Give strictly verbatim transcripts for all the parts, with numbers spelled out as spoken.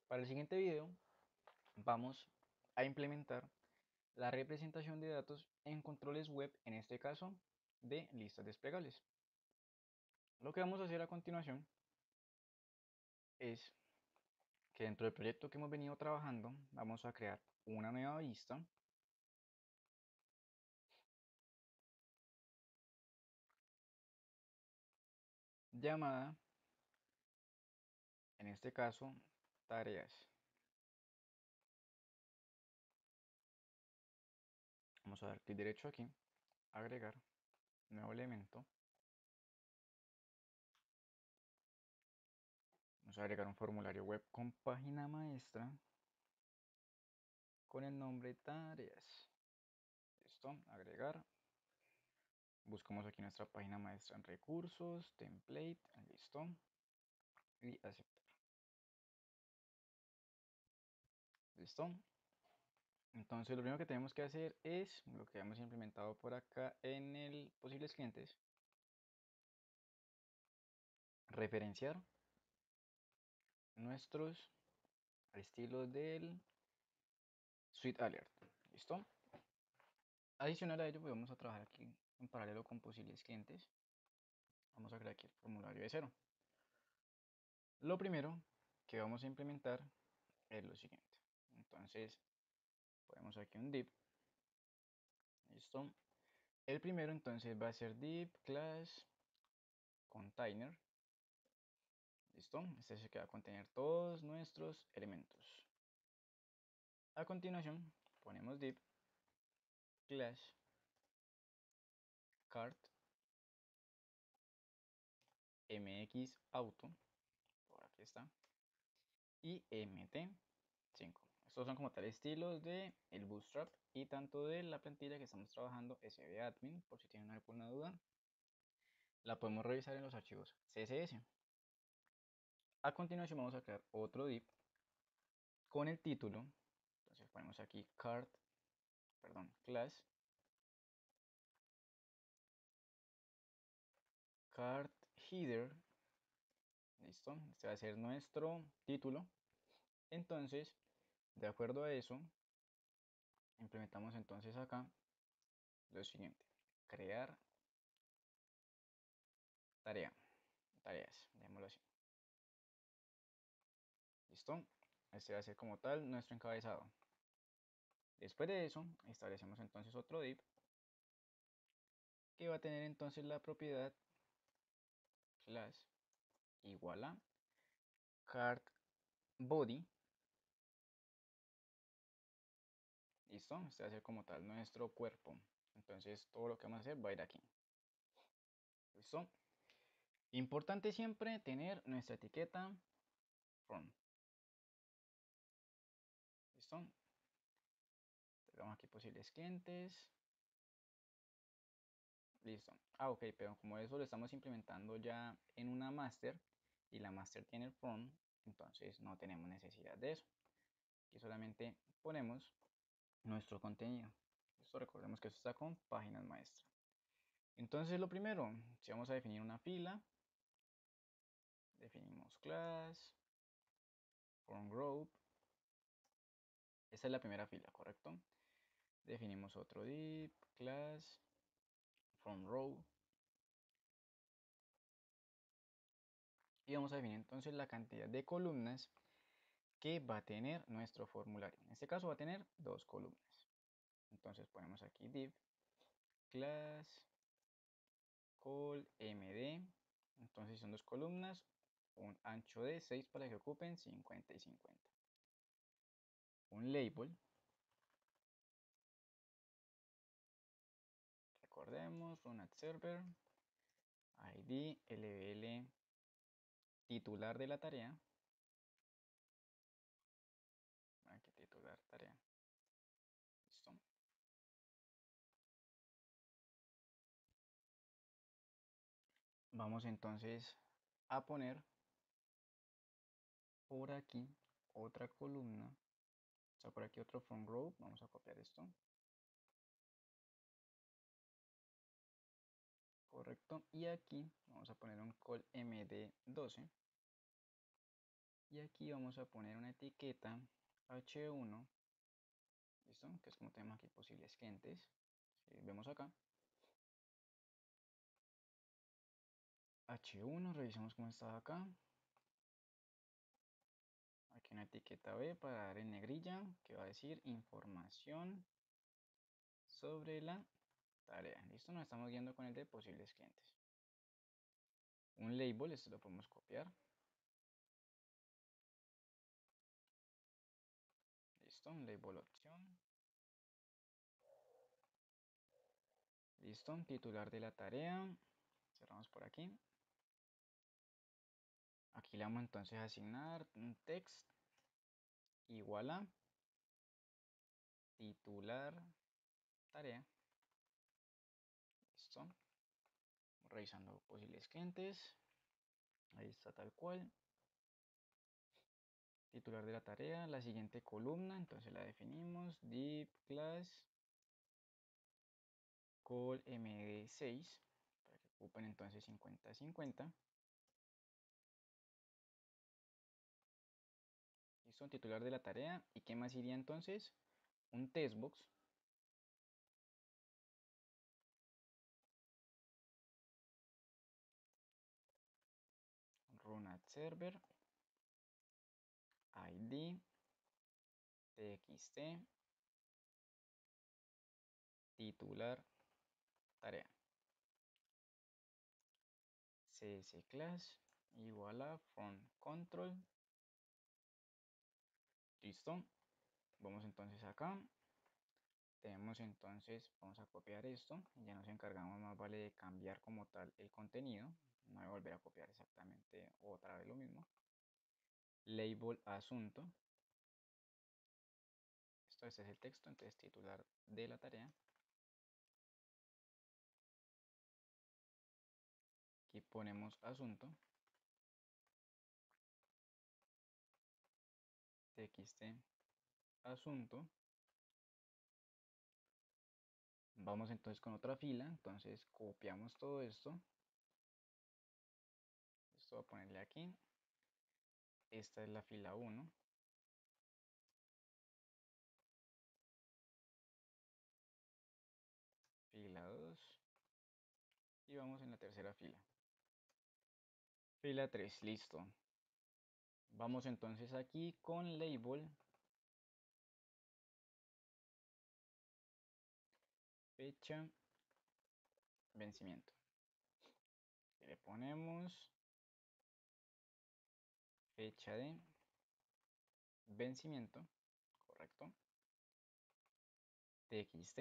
Para el siguiente video vamos a implementar la representación de datos en controles web, en este caso de listas desplegables. Lo que vamos a hacer a continuación es que dentro del proyecto que hemos venido trabajando vamos a crear una nueva vista llamada, en este caso, tareas. Vamos a dar clic derecho aquí, agregar nuevo elemento. Vamos a agregar un formulario web con página maestra con el nombre tareas. Listo, agregar. Buscamos aquí nuestra página maestra en recursos, template, listo, y aceptar. Listo. Entonces lo primero que tenemos que hacer es lo que hemos implementado por acá en el posibles clientes. Referenciar nuestros estilos del Suite Alert. ¿Listo? Adicional a ello, pues vamos a trabajar aquí en paralelo con posibles clientes. Vamos a crear aquí el formulario de cero. Lo primero que vamos a implementar es lo siguiente. Entonces, ponemos aquí un div. ¿Listo? El primero entonces va a ser div class container. ¿Listo? Este es el que va a contener todos nuestros elementos. A continuación, ponemos div class cart mx auto, por aquí está, y mt cinco. Estos son como tal estilos de el Bootstrap y tanto de la plantilla que estamos trabajando sbadmin, por si tienen alguna duda. La podemos revisar en los archivos C S S. A continuación vamos a crear otro div con el título. Entonces ponemos aquí cart, perdón, class cart header. Listo, este va a ser nuestro título. Entonces, de acuerdo a eso, implementamos entonces acá lo siguiente: crear tarea, tareas, llamémoslo así. Listo, este va a ser como tal nuestro encabezado. Después de eso, establecemos entonces otro div que va a tener entonces la propiedad class igual a cart body. Listo, este va a ser como tal nuestro cuerpo. Entonces todo lo que vamos a hacer va a ir aquí. Listo. Importante siempre tener nuestra etiqueta from. Listo. Tenemos aquí posibles clientes. Listo. Ah, ok, pero como eso lo estamos implementando ya en una master y la master tiene el from, entonces no tenemos necesidad de eso. Aquí solamente ponemos nuestro contenido. Esto recordemos que esto está con páginas maestras. Entonces lo primero, si vamos a definir una fila, definimos class, from group. Esta es la primera fila, ¿correcto? Definimos otro div, class, from row. Y vamos a definir entonces la cantidad de columnas que va a tener nuestro formulario. En este caso va a tener dos columnas. Entonces ponemos aquí div class col md. Entonces son dos columnas, un ancho de seis para que ocupen cincuenta y cincuenta. Un label. Recordemos, run at server, id, lbl, titular de la tarea. Aquí titular tarea. Listo. Vamos entonces a poner por aquí otra columna. O sea, por aquí otro from row. Vamos a copiar esto. Correcto. Y aquí vamos a poner un col md doce. Y aquí vamos a poner una etiqueta hache uno, ¿listo? Que es como tenemos aquí posibles clientes. Si vemos acá, hache uno, revisamos cómo está acá. Aquí una etiqueta B para dar en negrilla, que va a decir información sobre la tarea. ¿Listo? Nos estamos guiando con el de posibles clientes. Un label, esto lo podemos copiar. Listo, un label opción. Listo, titular de la tarea. Cerramos por aquí. Aquí le vamos entonces a asignar un text igual a titular tarea. Listo. Revisando posibles clientes. Ahí está tal cual. Titular de la tarea. La siguiente columna, entonces la definimos. Div class call M D seis. Para que ocupen entonces cincuenta cincuenta. Listo, titular de la tarea. ¿Y qué más iría entonces? Un testbox. Run at server. I D. Txt. Titular tarea. csclass igual a from control. Listo. Vamos entonces acá. Tenemos entonces, vamos a copiar esto. Y ya nos encargamos más vale de cambiar como tal el contenido. No voy a volver a copiar exactamente otra vez lo mismo. Label asunto. Esto este es el texto, entonces titular de la tarea. Aquí ponemos asunto. Txt asunto. Vamos entonces con otra fila, entonces copiamos todo esto. Esto voy a ponerle aquí. Esta es la fila uno. Fila dos. Y vamos en la tercera fila. Fila tres, listo. Vamos entonces aquí con label. Fecha. Vencimiento. Y le ponemos fecha de vencimiento. Correcto. Txt.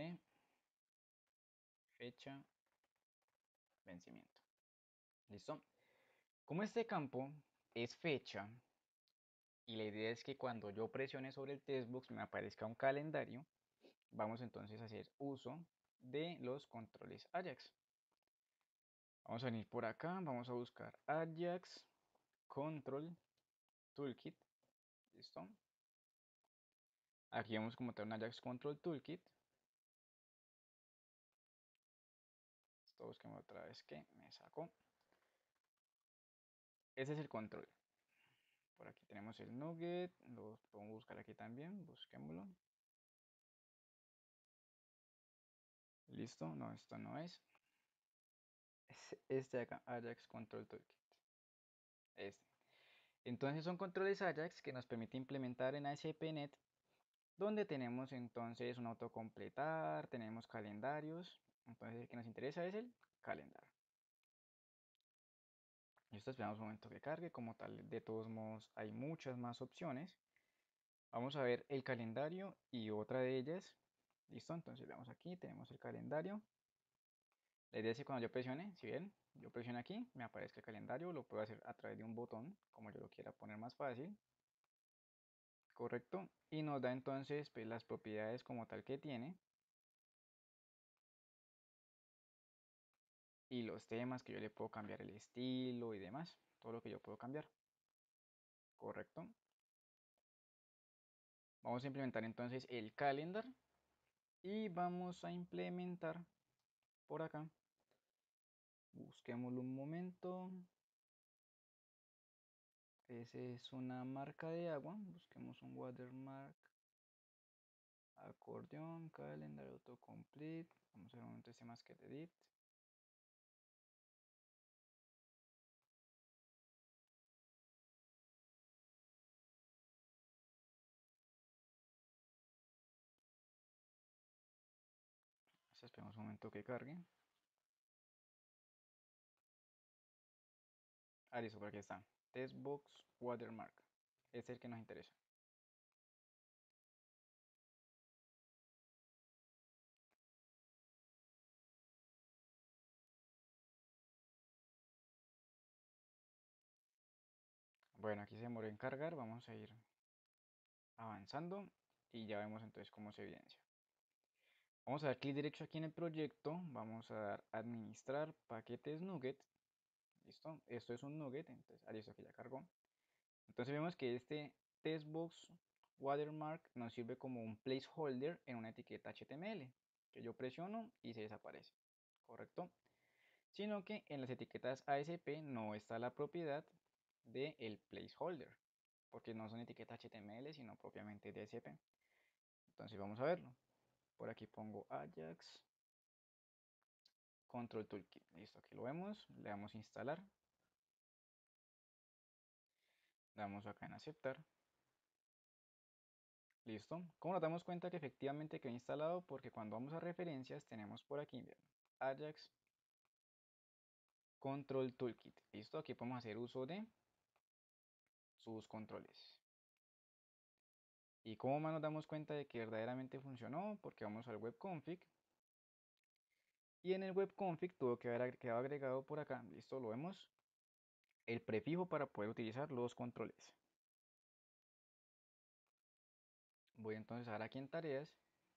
Fecha. Vencimiento. ¿Listo? Como este campo es fecha y la idea es que cuando yo presione sobre el textbox me aparezca un calendario, vamos entonces a hacer uso de los controles Ajax. Vamos a venir por acá, vamos a buscar Ajax Control Toolkit. ¿Listo? Aquí vamos como tal un Ajax Control Toolkit. Esto busquemos otra vez que me sacó. Ese es el control. Por aquí tenemos el nugget, lo podemos buscar aquí también, busquémoslo. Listo, no, esto no es. Es este de acá, Ajax Control Toolkit. Este. Entonces son controles Ajax que nos permite implementar en A S P punto net, donde tenemos entonces un autocompletar, tenemos calendarios. Entonces el que nos interesa es el calendar. Esto esperamos un momento que cargue, como tal, de todos modos hay muchas más opciones. Vamos a ver el calendario y otra de ellas. Listo, entonces veamos aquí, tenemos el calendario. La idea es que cuando yo presione, si ven, yo presiono aquí, me aparezca el calendario, lo puedo hacer a través de un botón, como yo lo quiera poner más fácil. Correcto, y nos da entonces pues, las propiedades como tal que tiene. Y los temas que yo le puedo cambiar el estilo y demás, todo lo que yo puedo cambiar. Correcto. Vamos a implementar entonces el calendar y vamos a implementar por acá. Busquémoslo un momento. Ese es una marca de agua. Busquemos un watermark. Acordeón, calendar, autocomplete. Vamos a ver un momento este más que edit. Esperemos un momento que cargue. Ah, listo, por aquí está. Testbox Watermark. Este es el que nos interesa. Bueno, aquí se demoró en cargar. Vamos a ir avanzando y ya vemos entonces cómo se evidencia. Vamos a dar clic derecho aquí en el proyecto. Vamos a dar administrar paquetes nugget. Listo. Esto es un nugget. Entonces, ah, listo, aquí ya cargó. Entonces vemos que este testbox watermark nos sirve como un placeholder en una etiqueta H T M L que yo presiono y se desaparece, ¿correcto? Sino que en las etiquetas A S P no está la propiedad del placeholder, porque no son etiquetas H T M L sino propiamente de A S P. Entonces vamos a verlo. Por aquí pongo Ajax Control Toolkit. Listo, aquí lo vemos. Le damos a instalar. Le damos acá en aceptar. Listo. ¿Cómo nos damos cuenta que efectivamente quedó instalado? Porque cuando vamos a referencias tenemos por aquí, bien, Ajax Control Toolkit. Listo. Aquí podemos hacer uso de sus controles. ¿Y cómo más nos damos cuenta de que verdaderamente funcionó? Porque vamos al webconfig. Y en el webconfig tuvo que haber quedado agregado por acá. Listo, lo vemos. El prefijo para poder utilizar los controles. Voy entonces ahora aquí en tareas.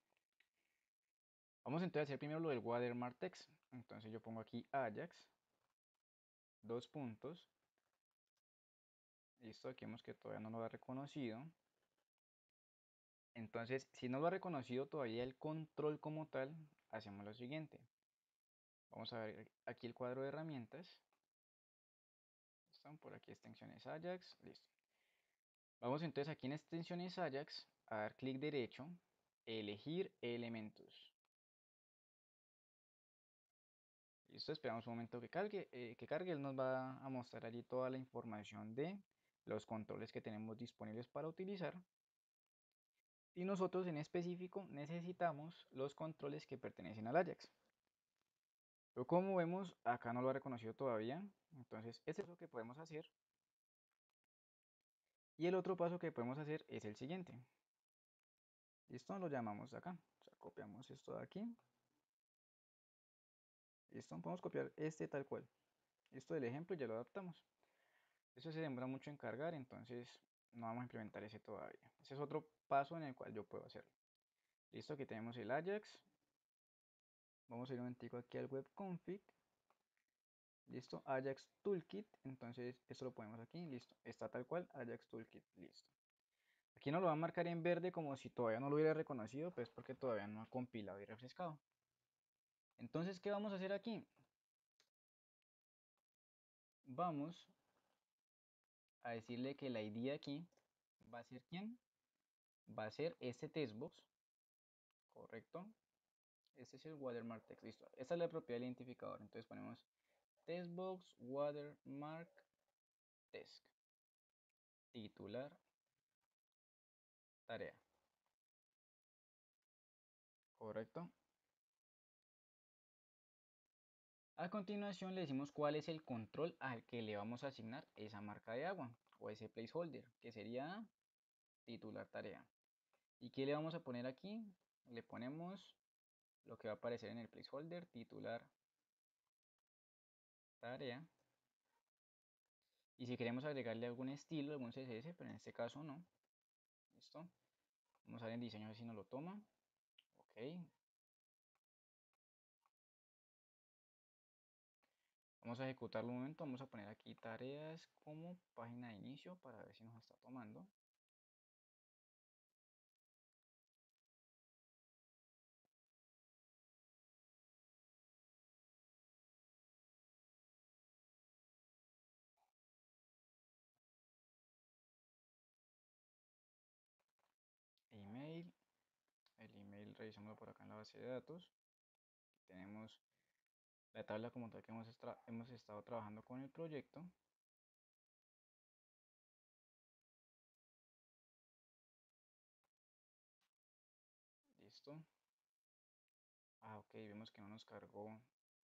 Vamos entonces a hacer primero lo del watermark text. Entonces yo pongo aquí Ajax, dos puntos. Listo, aquí vemos que todavía no lo ha reconocido. Entonces, si no lo ha reconocido todavía el control como tal, hacemos lo siguiente. Vamos a ver aquí el cuadro de herramientas. Están por aquí extensiones Ajax. Listo. Vamos entonces aquí en extensiones Ajax a dar clic derecho, elegir elementos. Listo, esperamos un momento que cargue, eh, que cargue. Él nos va a mostrar allí toda la información de los controles que tenemos disponibles para utilizar. Y nosotros en específico necesitamos los controles que pertenecen al Ajax. Pero como vemos, acá no lo ha reconocido todavía. Entonces, este es lo que podemos hacer. Y el otro paso que podemos hacer es el siguiente. Listo, lo llamamos acá. O sea, copiamos esto de aquí. Listo, podemos copiar este tal cual. Esto del ejemplo ya lo adaptamos. Eso se demora mucho en cargar, entonces no vamos a implementar ese todavía. Ese es otro paso en el cual yo puedo hacerlo. Listo, aquí tenemos el Ajax. Vamos a ir un momentico aquí al webconfig. Listo, Ajax Toolkit. Entonces esto lo ponemos aquí. Listo, está tal cual, Ajax Toolkit. Listo. Aquí nos lo va a marcar en verde como si todavía no lo hubiera reconocido, pues porque todavía no ha compilado y refrescado. Entonces, ¿qué vamos a hacer aquí? Vamos a decirle que la I D aquí va a ser ¿quién? Va a ser este testbox, ¿correcto? Este es el watermark text, listo. Esta es la propiedad del identificador, entonces ponemos testbox watermark text, titular, tarea, ¿correcto? A continuación le decimos cuál es el control al que le vamos a asignar esa marca de agua o ese placeholder, que sería titular tarea. ¿Y qué le vamos a poner aquí? Le ponemos lo que va a aparecer en el placeholder, titular tarea. Y si queremos agregarle algún estilo, algún C S S, pero en este caso no. ¿Listo? Vamos a ver en diseño a ver si nos lo toma. Ok. Vamos a ejecutarlo un momento. Vamos a poner aquí tareas como página de inicio para ver si nos está tomando. revisémoslo por acá en la base de datos. Aquí tenemos la tabla como tal que hemos, hemos estado trabajando con el proyecto. Listo. Ah, ok, vemos que no nos cargó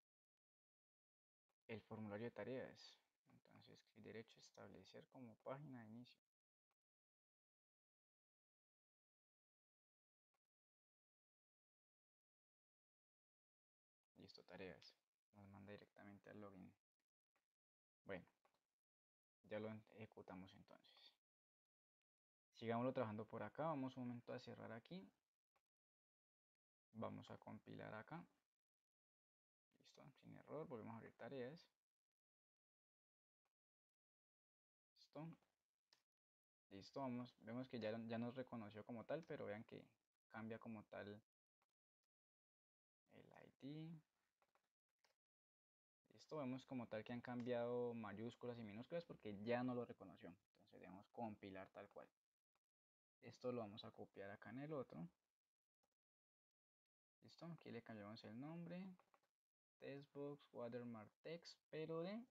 el formulario de tareas. Entonces, clic derecho, establecer como página de inicio. Listo, tareas. Nos manda directamente al login. Bueno, ya lo ejecutamos entonces. Sigámoslo trabajando por acá. Vamos un momento a cerrar aquí. Vamos a compilar acá. Listo, sin error. Volvemos a abrir tareas. Listo. Listo, vamos. Vemos que ya, ya nos reconoció como tal, pero vean que cambia como tal el I D. Listo, vemos como tal que han cambiado mayúsculas y minúsculas porque ya no lo reconoció. Entonces debemos compilar tal cual. Esto lo vamos a copiar acá en el otro. Listo, aquí le cambiamos el nombre. Textbox Watermark Text, pero de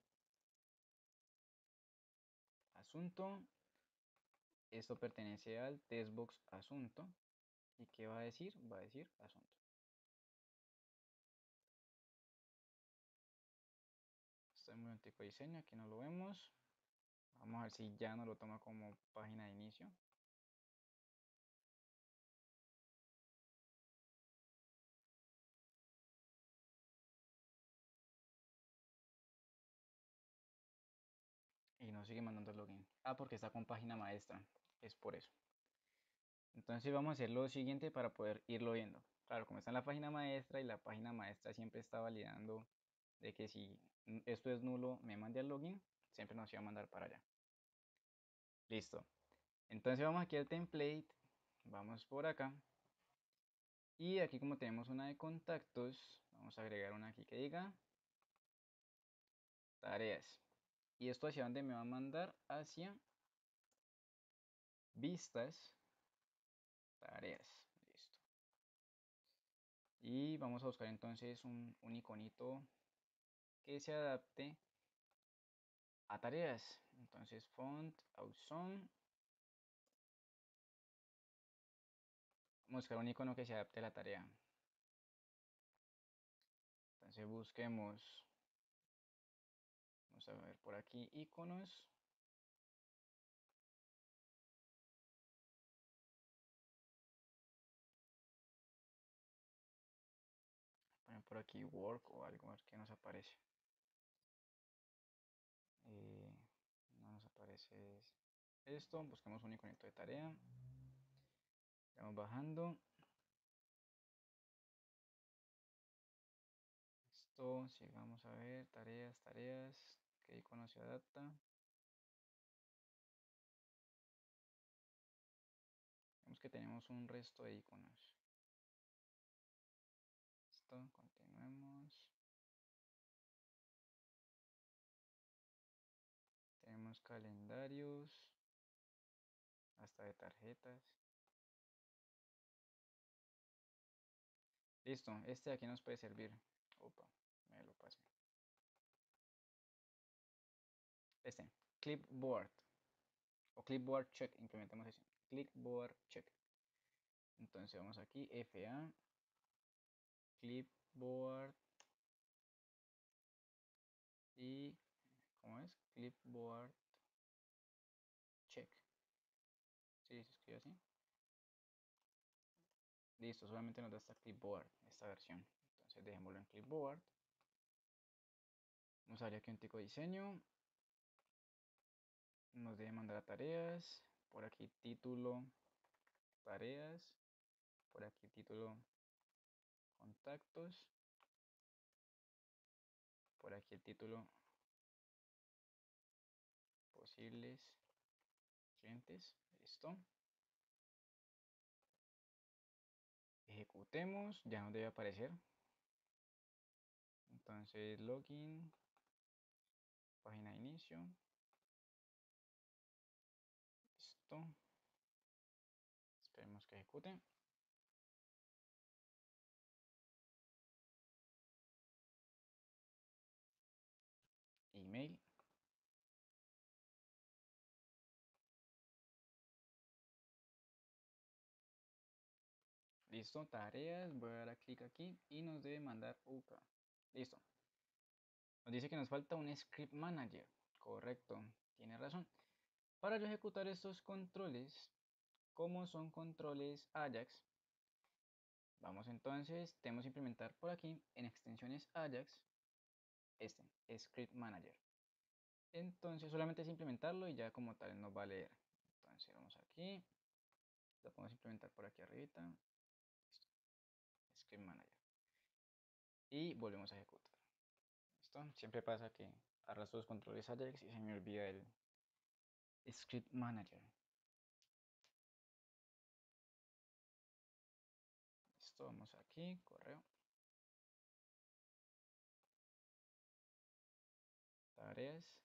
asunto. Esto pertenece al Textbox Asunto. ¿Y qué va a decir? Va a decir asunto. Esto es muy antiguo diseño, aquí no lo vemos. Vamos a ver si ya no lo toma como página de inicio. Y nos sigue mandando el login. Ah, porque está con página maestra. Es por eso. Entonces vamos a hacer lo siguiente para poder irlo viendo. Claro, como está en la página maestra y la página maestra siempre está validando de que si esto es nulo me mande al login, siempre nos iba a mandar para allá. Listo. Entonces vamos aquí al template, vamos por acá. Y aquí como tenemos una de contactos, vamos a agregar una aquí que diga tareas. ¿Y esto hacia dónde me va a mandar? Hacia vistas, tareas. Listo. Y vamos a buscar entonces un, un iconito que se adapte a tareas. Entonces font, awesome. Vamos a buscar un icono que se adapte a la tarea. Entonces busquemos, vamos a ver por aquí iconos. Poner por aquí work o algo, a ver qué nos aparece. Eh, no nos aparece esto. Busquemos un iconito de tarea. Vamos bajando. Esto, sigamos a ver, tareas, tareas. ¿Qué icono se adapta? Vemos que tenemos un resto de iconos. Listo, continuemos. Tenemos calendarios, hasta de tarjetas. Listo, este de aquí nos puede servir. Opa, me lo pasé. Este, clipboard. O clipboard check, implementamos eso. Clipboard check. Entonces vamos aquí, F A, clipboard. Y, ¿cómo es? Clipboard check. Sí, se escribe así. Listo, solamente nos da esta clipboard, esta versión. Entonces dejémoslo en clipboard. Vamos a ver aquí un tico de diseño. Nos debe mandar a tareas. Por aquí título, tareas. Por aquí título, contactos. Por aquí el título, posibles clientes. Listo. Ejecutemos, ya nos debe aparecer. Entonces login, página de inicio. Listo. Esperemos que ejecute. Listo, tareas, voy a dar clic aquí y nos debe mandar U K. Listo. Nos dice que nos falta un script manager. Correcto, tiene razón. Para yo ejecutar estos controles, como son controles Ajax, vamos entonces, tenemos que implementar por aquí en extensiones Ajax este, script manager. Entonces solamente es implementarlo y ya como tal nos va a leer. Entonces vamos aquí, lo podemos implementar por aquí arribita. Listo. Script manager. Y volvemos a ejecutar. ¿Listo? Siempre pasa que arrastro los controles Ajax y se me olvida el script manager. Listo, vamos aquí, correo. Tareas.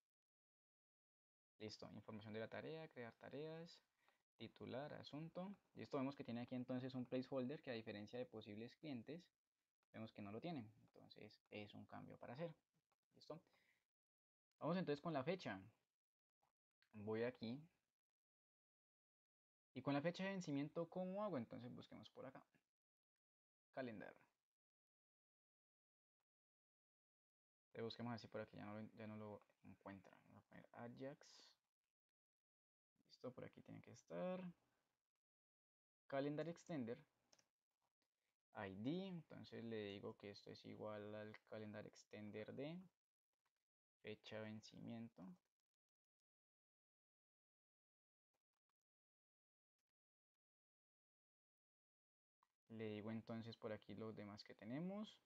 Listo, información de la tarea, crear tareas, titular, asunto. Listo, vemos que tiene aquí entonces un placeholder que a diferencia de posibles clientes, vemos que no lo tienen. Entonces es un cambio para hacer. Listo. Vamos entonces con la fecha. Voy aquí. Y con la fecha de vencimiento, ¿cómo hago? Entonces busquemos por acá. Calendario. Le busquemos así por aquí, ya no lo, ya no lo encuentran. Voy a poner Ajax. Listo, por aquí tiene que estar. Calendar Extender. I D, entonces le digo que esto es igual al Calendar Extender de fecha de vencimiento. Le digo entonces por aquí los demás que tenemos.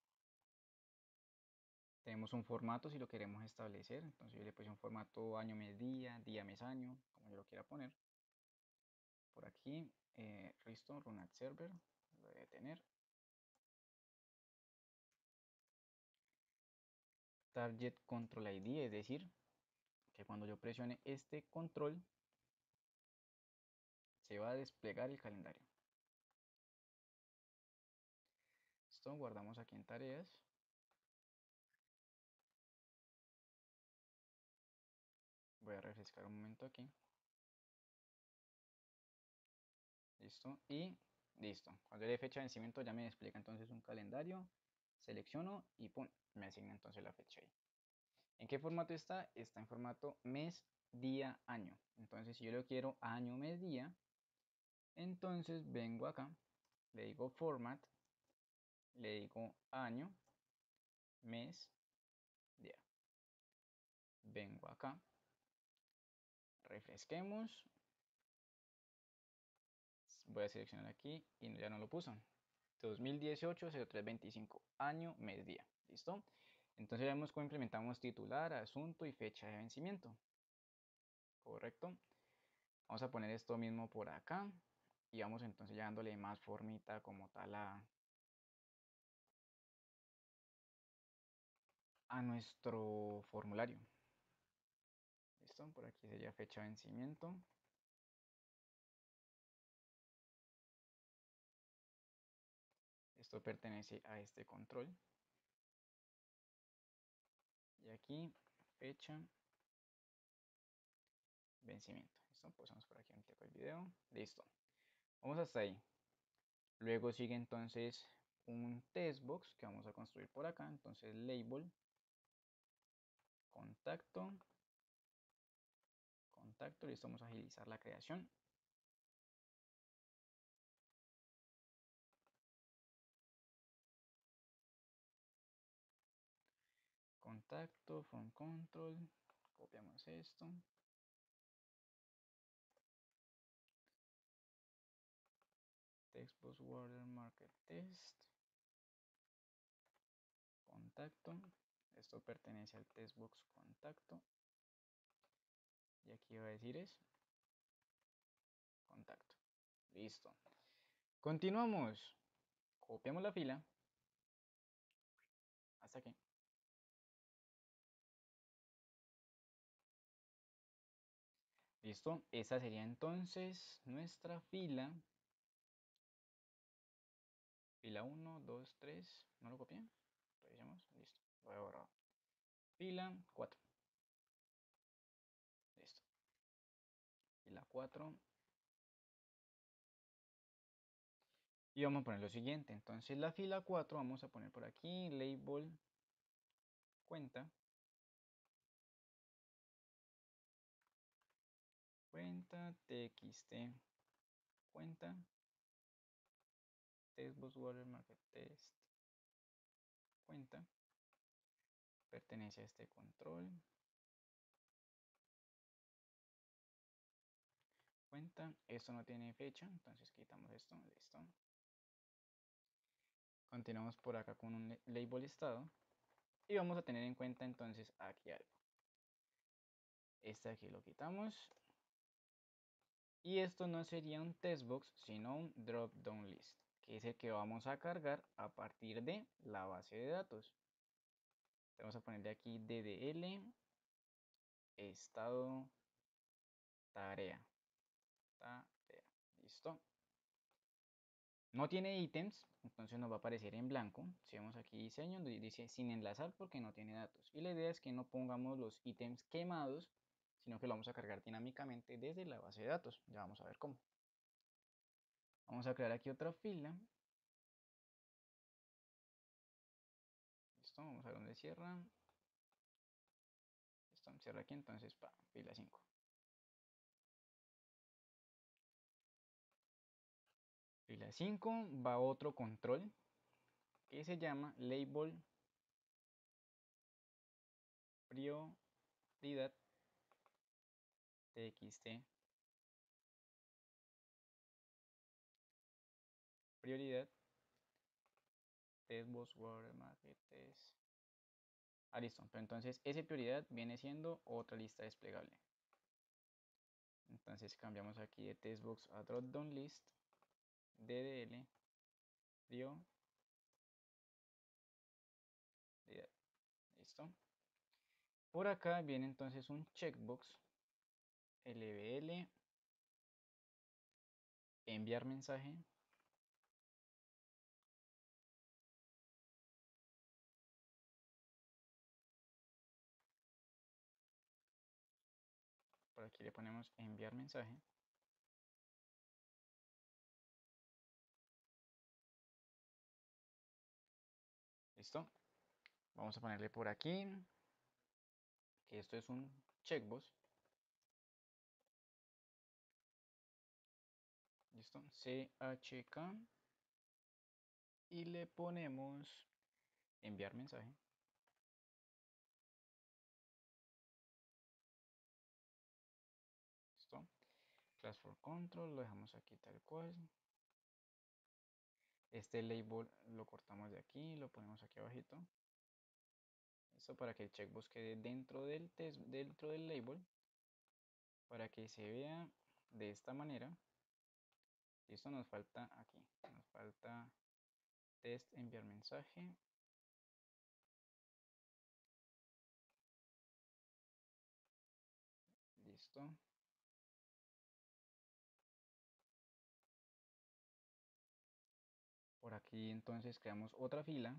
Tenemos un formato si lo queremos establecer. Entonces yo le puse un formato año, mes, día, día, mes, año, como yo lo quiera poner. Por aquí, eh, Restore, Run at Server, lo debe tener. Target Control I D, es decir, que cuando yo presione este control, se va a desplegar el calendario. Esto guardamos aquí en tareas. Voy a refrescar un momento aquí. Listo. Y listo. Cuando le dé fecha de vencimiento ya me explica entonces un calendario. Selecciono y pum, me asigna entonces la fecha ahí. ¿En qué formato está? Está en formato mes, día, año. Entonces si yo lo quiero año, mes, día, entonces vengo acá, le digo format, le digo año, mes, día. Vengo acá, refresquemos. Voy a seleccionar aquí y ya no lo puso. dos mil dieciocho cero tres veinticinco, año, mes, día. ¿Listo? Entonces ya vemos cómo implementamos titular, asunto y fecha de vencimiento. ¿Correcto? Vamos a poner esto mismo por acá. Y vamos entonces ya dándole más formita como tal a, a nuestro formulario. ¿Listo? Por aquí sería fecha de vencimiento. Esto pertenece a este control. Y aquí fecha vencimiento. ¿Listo? Pasamos por aquí un tiempo el video. Listo. Vamos hasta ahí. Luego sigue entonces un testbox que vamos a construir por acá. Entonces label, contacto, contacto. Listo, vamos a agilizar la creación. Contacto, from control. Copiamos esto. Textbox watermark test. Contacto. Esto pertenece al testbox contacto. Y aquí va a decir es contacto. Listo. Continuamos. Copiamos la fila. Hasta aquí. Listo. Esa sería entonces nuestra fila. Fila uno, dos, tres. ¿No lo copié? Revisemos. Listo. Lo he borrado. Fila cuatro. Listo. Fila cuatro. Y vamos a poner lo siguiente. Entonces la fila cuatro vamos a poner por aquí label cuenta. Cuenta txt cuenta testbox watermark test cuenta pertenece a este control cuenta. Esto no tiene fecha, entonces quitamos esto, listo. Continuamos por acá con un label estado y vamos a tener en cuenta entonces aquí algo. Este aquí lo quitamos y esto no sería un testbox sino un drop down list, que es el que vamos a cargar a partir de la base de datos. Vamos a ponerle aquí ddl estado tarea tarea, listo. No tiene ítems, entonces nos va a aparecer en blanco. Si vemos aquí diseño, dice sin enlazar porque no tiene datos. Y la idea es que no pongamos los ítems quemados, sino que lo vamos a cargar dinámicamente desde la base de datos. Ya vamos a ver cómo. Vamos a crear aquí otra fila. Listo, vamos a ver dónde cierra. Listo, cierra aquí, entonces pa, fila cinco. Fila cinco va otro control que se llama label prioridad txt prioridad testbox watermark test. Ah, listo. Pero entonces ese prioridad viene siendo otra lista desplegable. Entonces cambiamos aquí de testbox a dropdown list ddl prioridad. Listo. Por acá viene entonces un checkbox lbl enviar mensaje. Por aquí le ponemos enviar mensaje. Listo. Vamos a ponerle por aquí que esto es un checkbox. Listo. chk y le ponemos enviar mensaje. Listo. Class for control lo dejamos aquí tal cual. Este label lo cortamos de aquí, lo ponemos aquí abajito. Esto para que el checkbox quede dentro del test, dentro del label, para que se vea de esta manera. Esto nos falta aquí, nos falta test enviar mensaje. Listo. Por aquí entonces creamos otra fila.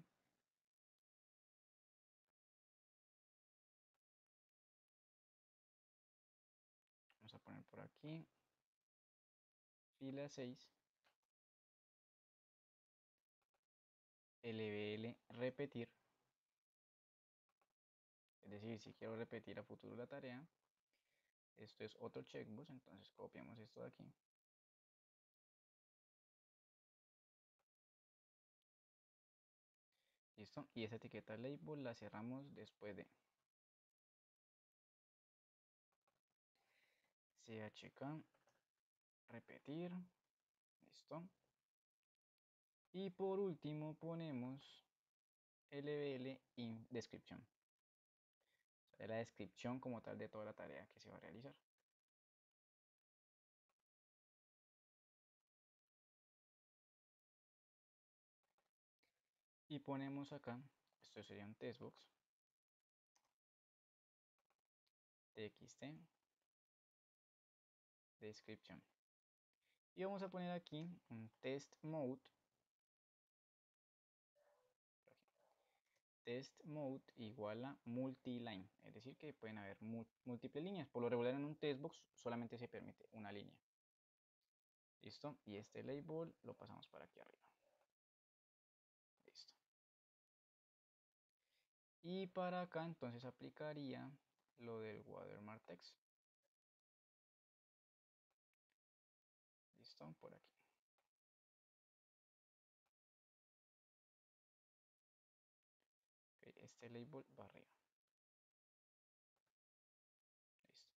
Vamos a poner por aquí fila seis. lbl repetir. Es decir, si quiero repetir a futuro la tarea. Esto es otro checkbox, entonces copiamos esto de aquí. Listo. Y esa etiqueta label la cerramos después de chk repetir. Listo. Y por último ponemos lbl in descripción. O sea, la descripción como tal de toda la tarea que se va a realizar. Y ponemos acá, esto sería un testbox, txt, descripción. Y vamos a poner aquí un test mode. Test mode igual a multiline, es decir que pueden haber múltiples líneas. Por lo regular en un testbox solamente se permite una línea. ¿Listo? Y este label lo pasamos para aquí arriba. Listo. Y para acá entonces aplicaría lo del watermark text. ¿Listo? Por aquí. Okay, este label va arriba. Listo.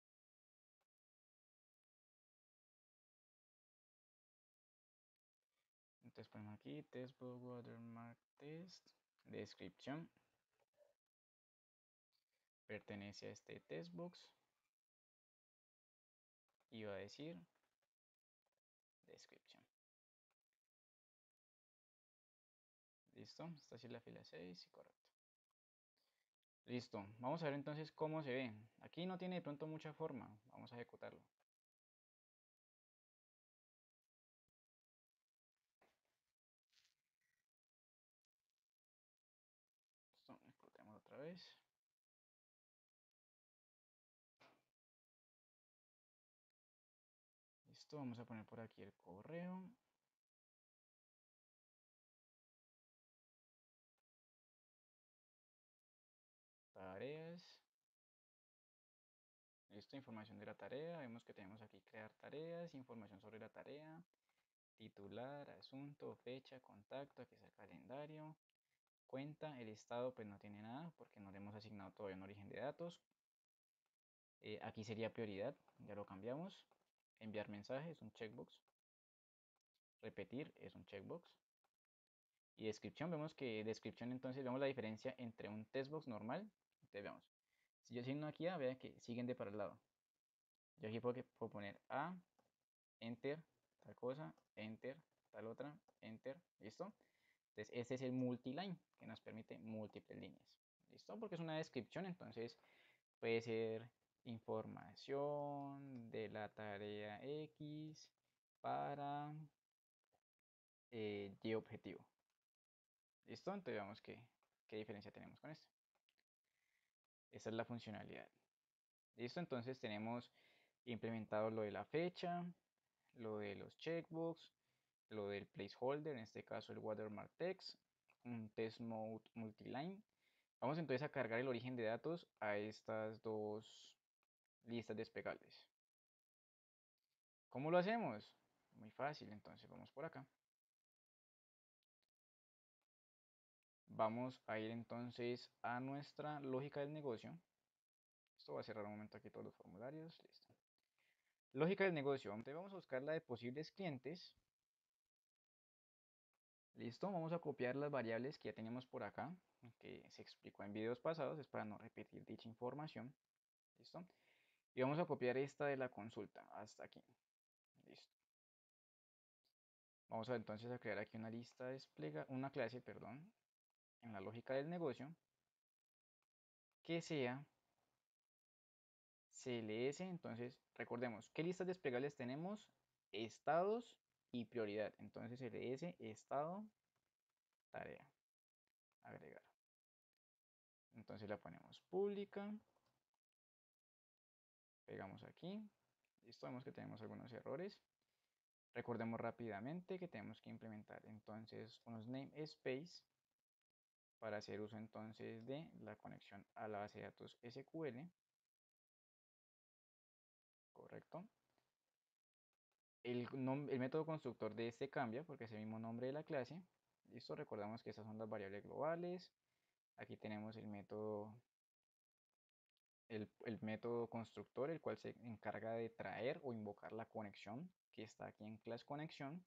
Entonces ponemos aquí textbook watermark test, descripción, pertenece a este textbox y va a decir descripción. Listo, esta sí es la fila seis, correcto. Listo, vamos a ver entonces cómo se ve. Aquí no tiene de pronto mucha forma, vamos a ejecutarlo. Listo, ejecutemos otra vez. Listo, vamos a poner por aquí el correo. Tareas. Listo, información de la tarea. Vemos que tenemos aquí crear tareas, información sobre la tarea, titular, asunto, fecha, contacto, aquí está el calendario, cuenta, el estado pues no tiene nada porque no le hemos asignado todavía un origen de datos. Eh, aquí sería prioridad, ya lo cambiamos. Enviar mensaje es un checkbox. Repetir es un checkbox. Y descripción, vemos que descripción entonces vemos la diferencia entre un textbox normal. Entonces veamos, si yo asigno aquí A, vean que siguen de para el lado. Yo aquí puedo, puedo poner A, enter, tal cosa, enter, tal otra, enter, ¿listo? Entonces este es el multiline que nos permite múltiples líneas, ¿listo? Porque es una descripción, entonces puede ser información de la tarea X para eh, Y objetivo, ¿listo? Entonces veamos qué, qué diferencia tenemos con esto. Esta es la funcionalidad. ¿Listo? Entonces tenemos implementado lo de la fecha, lo de los checkbox, lo del placeholder, en este caso el watermark text, un test mode multiline. Vamos entonces a cargar el origen de datos a estas dos listas despegables. ¿Cómo lo hacemos? Muy fácil, entonces vamos por acá. Vamos a ir entonces a nuestra lógica del negocio. Esto va a cerrar un momento aquí todos los formularios. Listo. Lógica del negocio. Entonces vamos a buscar la de posibles clientes. Listo, vamos a copiar las variables que ya teníamos por acá, que se explicó en videos pasados, es para no repetir dicha información. Listo. Y vamos a copiar esta de la consulta hasta aquí. Listo. Vamos a entonces a crear aquí una lista desplega, una clase, perdón, en la lógica del negocio, que sea C L S. Entonces, recordemos, ¿qué listas desplegables tenemos? Estados y prioridad. Entonces, C L S, estado, tarea, agregar. Entonces la ponemos pública, pegamos aquí, listo, vemos que tenemos algunos errores. Recordemos rápidamente que tenemos que implementar entonces unos namespace para hacer uso entonces de la conexión a la base de datos S Q L, correcto. El, el método constructor de este cambia porque es el mismo nombre de la clase. Listo, recordamos que estas son las variables globales. Aquí tenemos el método El, el, método constructor, el cual se encarga de traer o invocar la conexión que está aquí en class conexión.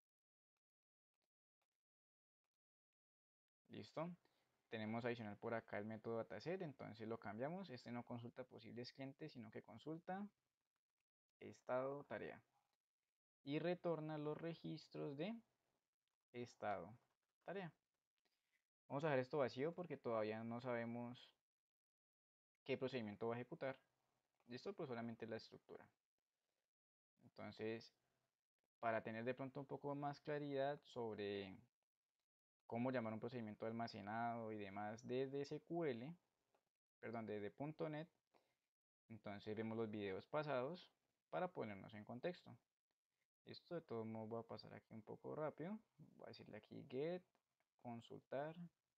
Listo. Tenemos adicional por acá el método dataset, entonces lo cambiamos. Este no consulta posibles clientes, sino que consulta estado tarea. Y retorna los registros de estado tarea. Vamos a dejar esto vacío porque todavía no sabemos qué procedimiento va a ejecutar. Listo, pues solamente la estructura. Entonces, para tener de pronto un poco más claridad sobre cómo llamar un procedimiento de almacenado y demás desde S Q L, perdón, desde punto net, entonces vemos los videos pasados para ponernos en contexto. Esto de todos modos voy a pasar aquí un poco rápido. Voy a decirle aquí get, consultar,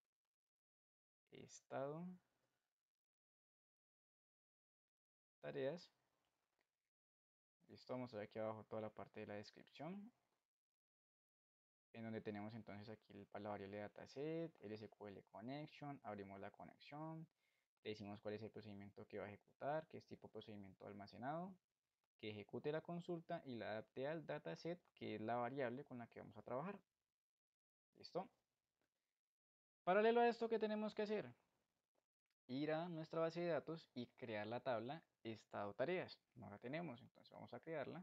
estado, tareas. Listo, vamos a ver aquí abajo toda la parte de la descripción, en donde tenemos entonces aquí la variable dataset, el S Q L connection, abrimos la conexión, le decimos cuál es el procedimiento que va a ejecutar, que es tipo procedimiento almacenado, que ejecute la consulta y la adapte al dataset, que es la variable con la que vamos a trabajar. ¿Listo? Paralelo a esto, ¿qué tenemos que hacer? Ir a nuestra base de datos y crear la tabla estado tareas. No la tenemos, entonces vamos a crearla.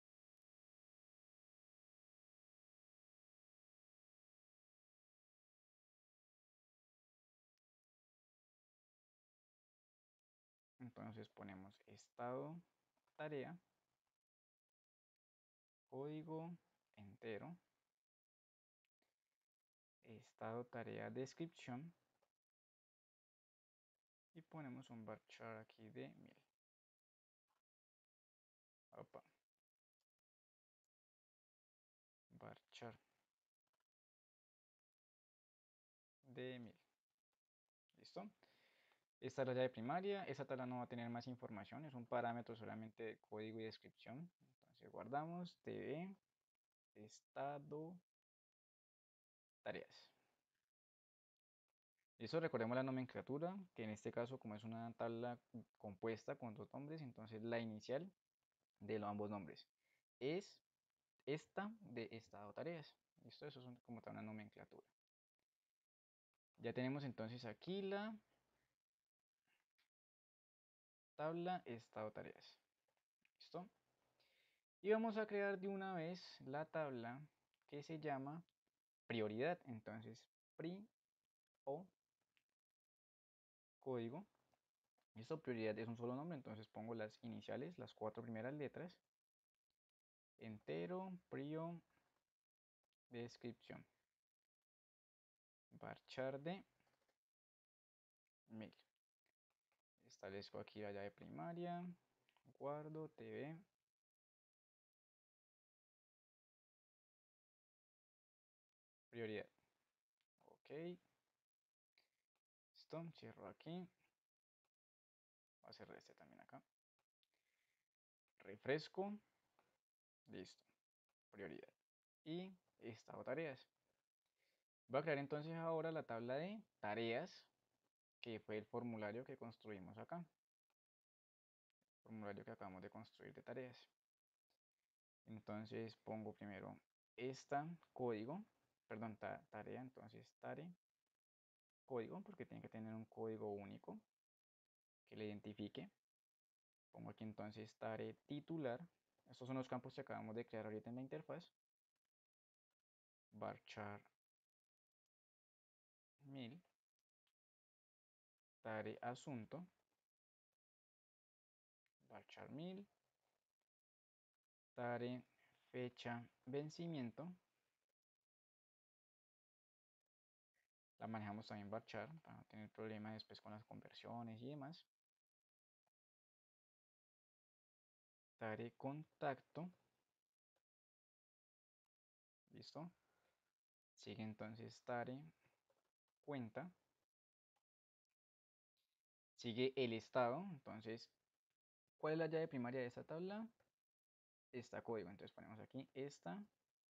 Entonces ponemos estado tarea, código entero, estado tarea descripción y ponemos un varchar aquí de mil. Opa. Varchar de mil. ¿Listo? Esta es la llave primaria. Esta tabla no va a tener más información. Es un parámetro solamente de código y descripción. Entonces guardamos tv estado tareas. Eso recordemos la nomenclatura, que en este caso como es una tabla compuesta con dos nombres, entonces la inicial de los ambos nombres es esta de estado tareas. ¿Listo? Eso es como tal una nomenclatura. Ya tenemos entonces aquí la tabla estado tareas. ¿Listo? Y vamos a crear de una vez la tabla que se llama prioridad. Entonces, pri o código. Esto prioridad es un solo nombre, entonces pongo las iniciales, las cuatro primeras letras. Entero, prio, descripción. Varchar de mil. Establezco aquí la llave primaria. Guardo tv. Prioridad. Ok. Listo. Cierro aquí. Voy a cerrar este también acá. Refresco. Listo. Prioridad. Y estado tareas. Voy a crear entonces ahora la tabla de tareas, que fue el formulario que construimos acá. Formulario que acabamos de construir de tareas. Entonces pongo primero esta código, perdón, ta- tarea, entonces tare código, porque tiene que tener un código único que le identifique. Pongo aquí entonces tare titular. Estos son los campos que acabamos de crear ahorita en la interfaz. Varchar mil. Tare asunto. Varchar mil. Tare fecha vencimiento. La manejamos también varchar para no tener problemas después con las conversiones y demás. Tare contacto. Listo. Sigue entonces tare cuenta. Sigue el estado. Entonces, ¿cuál es la llave primaria de esta tabla? Esta código. Entonces ponemos aquí esta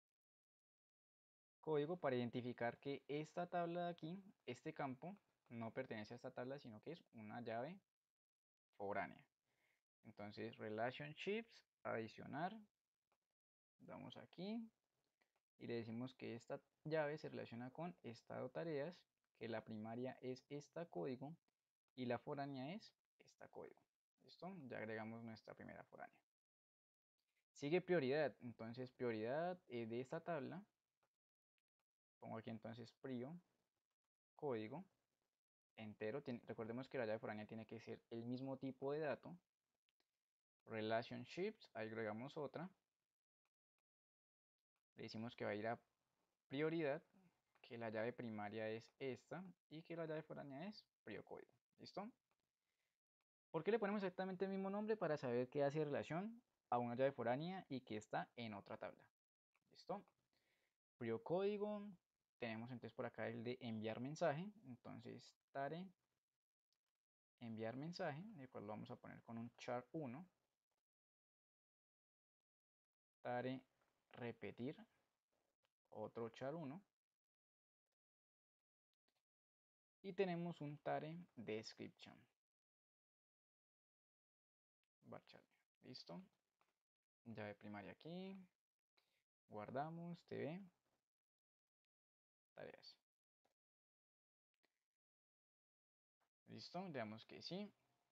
código para identificar que esta tabla de aquí, este campo, no pertenece a esta tabla, sino que es una llave foránea. Entonces, relationships, adicionar, damos aquí y le decimos que esta llave se relaciona con estado tareas, que la primaria es esta código y la foránea es esta código. ¿Listo? Ya agregamos nuestra primera foránea. Sigue prioridad, entonces prioridad eh, de esta tabla, pongo aquí entonces prio, código, entero, tiene, recordemos que la llave foránea tiene que ser el mismo tipo de dato, relationships, ahí agregamos otra, le decimos que va a ir a prioridad, que la llave primaria es esta y que la llave foránea es prio código. ¿Listo? ¿Por qué le ponemos exactamente el mismo nombre? Para saber qué hace relación a una llave foránea y que está en otra tabla. ¿Listo? Frío código. Tenemos entonces por acá el de enviar mensaje. Entonces, tare enviar mensaje, el cual lo vamos a poner con un char uno. Tare repetir, otro char uno. Y tenemos un tare description. Varchar. Listo. Llave primaria aquí. Guardamos, tv, tareas. Listo, veamos que sí.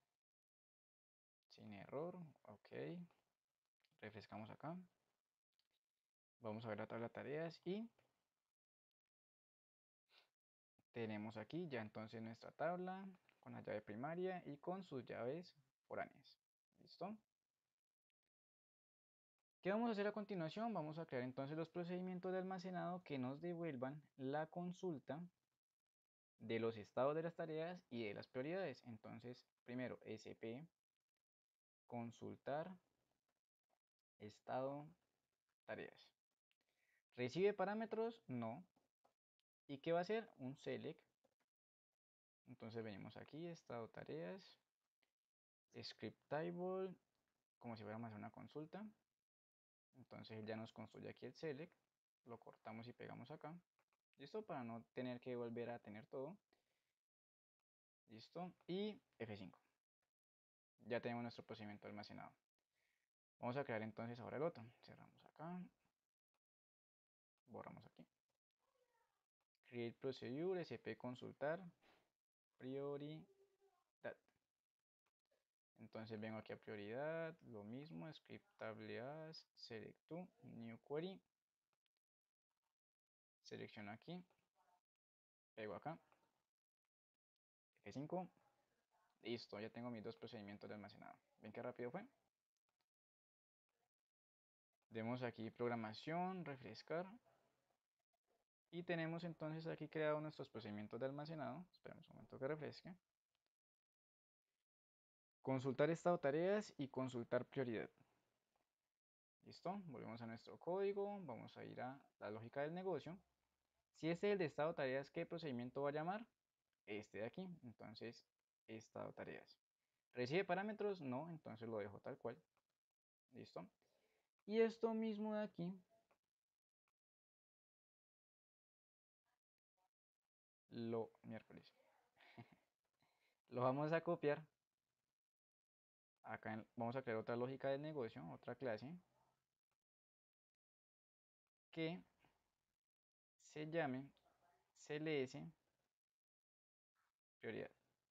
Sin error, ok. Refrescamos acá. Vamos a ver la tabla de tareas y tenemos aquí ya entonces nuestra tabla con la llave primaria y con sus llaves foráneas. ¿Listo? ¿Qué vamos a hacer a continuación? Vamos a crear entonces los procedimientos de almacenado que nos devuelvan la consulta de los estados de las tareas y de las prioridades. Entonces, primero, sp consultar estado tareas. ¿Recibe parámetros? No. ¿Y qué va a hacer? Un select. Entonces venimos aquí, estado tareas, script table, como si fuéramos a hacer una consulta. Entonces ya nos construye aquí el select, lo cortamos y pegamos acá. ¿Listo? Para no tener que volver a tener todo. ¿Listo? Y F cinco. Ya tenemos nuestro procedimiento almacenado. Vamos a crear entonces ahora el otro. Cerramos acá. Borramos aquí. Create procedure, sp consultar, prioridad. Entonces vengo aquí a prioridad, lo mismo, scriptable as, select to, new query. Selecciono aquí, pego acá, F cinco, listo, ya tengo mis dos procedimientos de almacenado. ¿Ven qué rápido fue? Demos aquí programación, refrescar. Y tenemos entonces aquí creado nuestros procedimientos de almacenado. Esperamos un momento que refresque. Consultar estado tareas y consultar prioridad. ¿Listo? Volvemos a nuestro código, vamos a ir a la lógica del negocio. Si este es el de estado tareas, ¿qué procedimiento va a llamar? Este de aquí, entonces estado tareas. ¿Recibe parámetros? No, entonces lo dejo tal cual. ¿Listo? Y esto mismo de aquí lo miércoles lo vamos a copiar. Acá en- vamos a crear otra lógica del negocio, otra clase que se llame cls prioridad.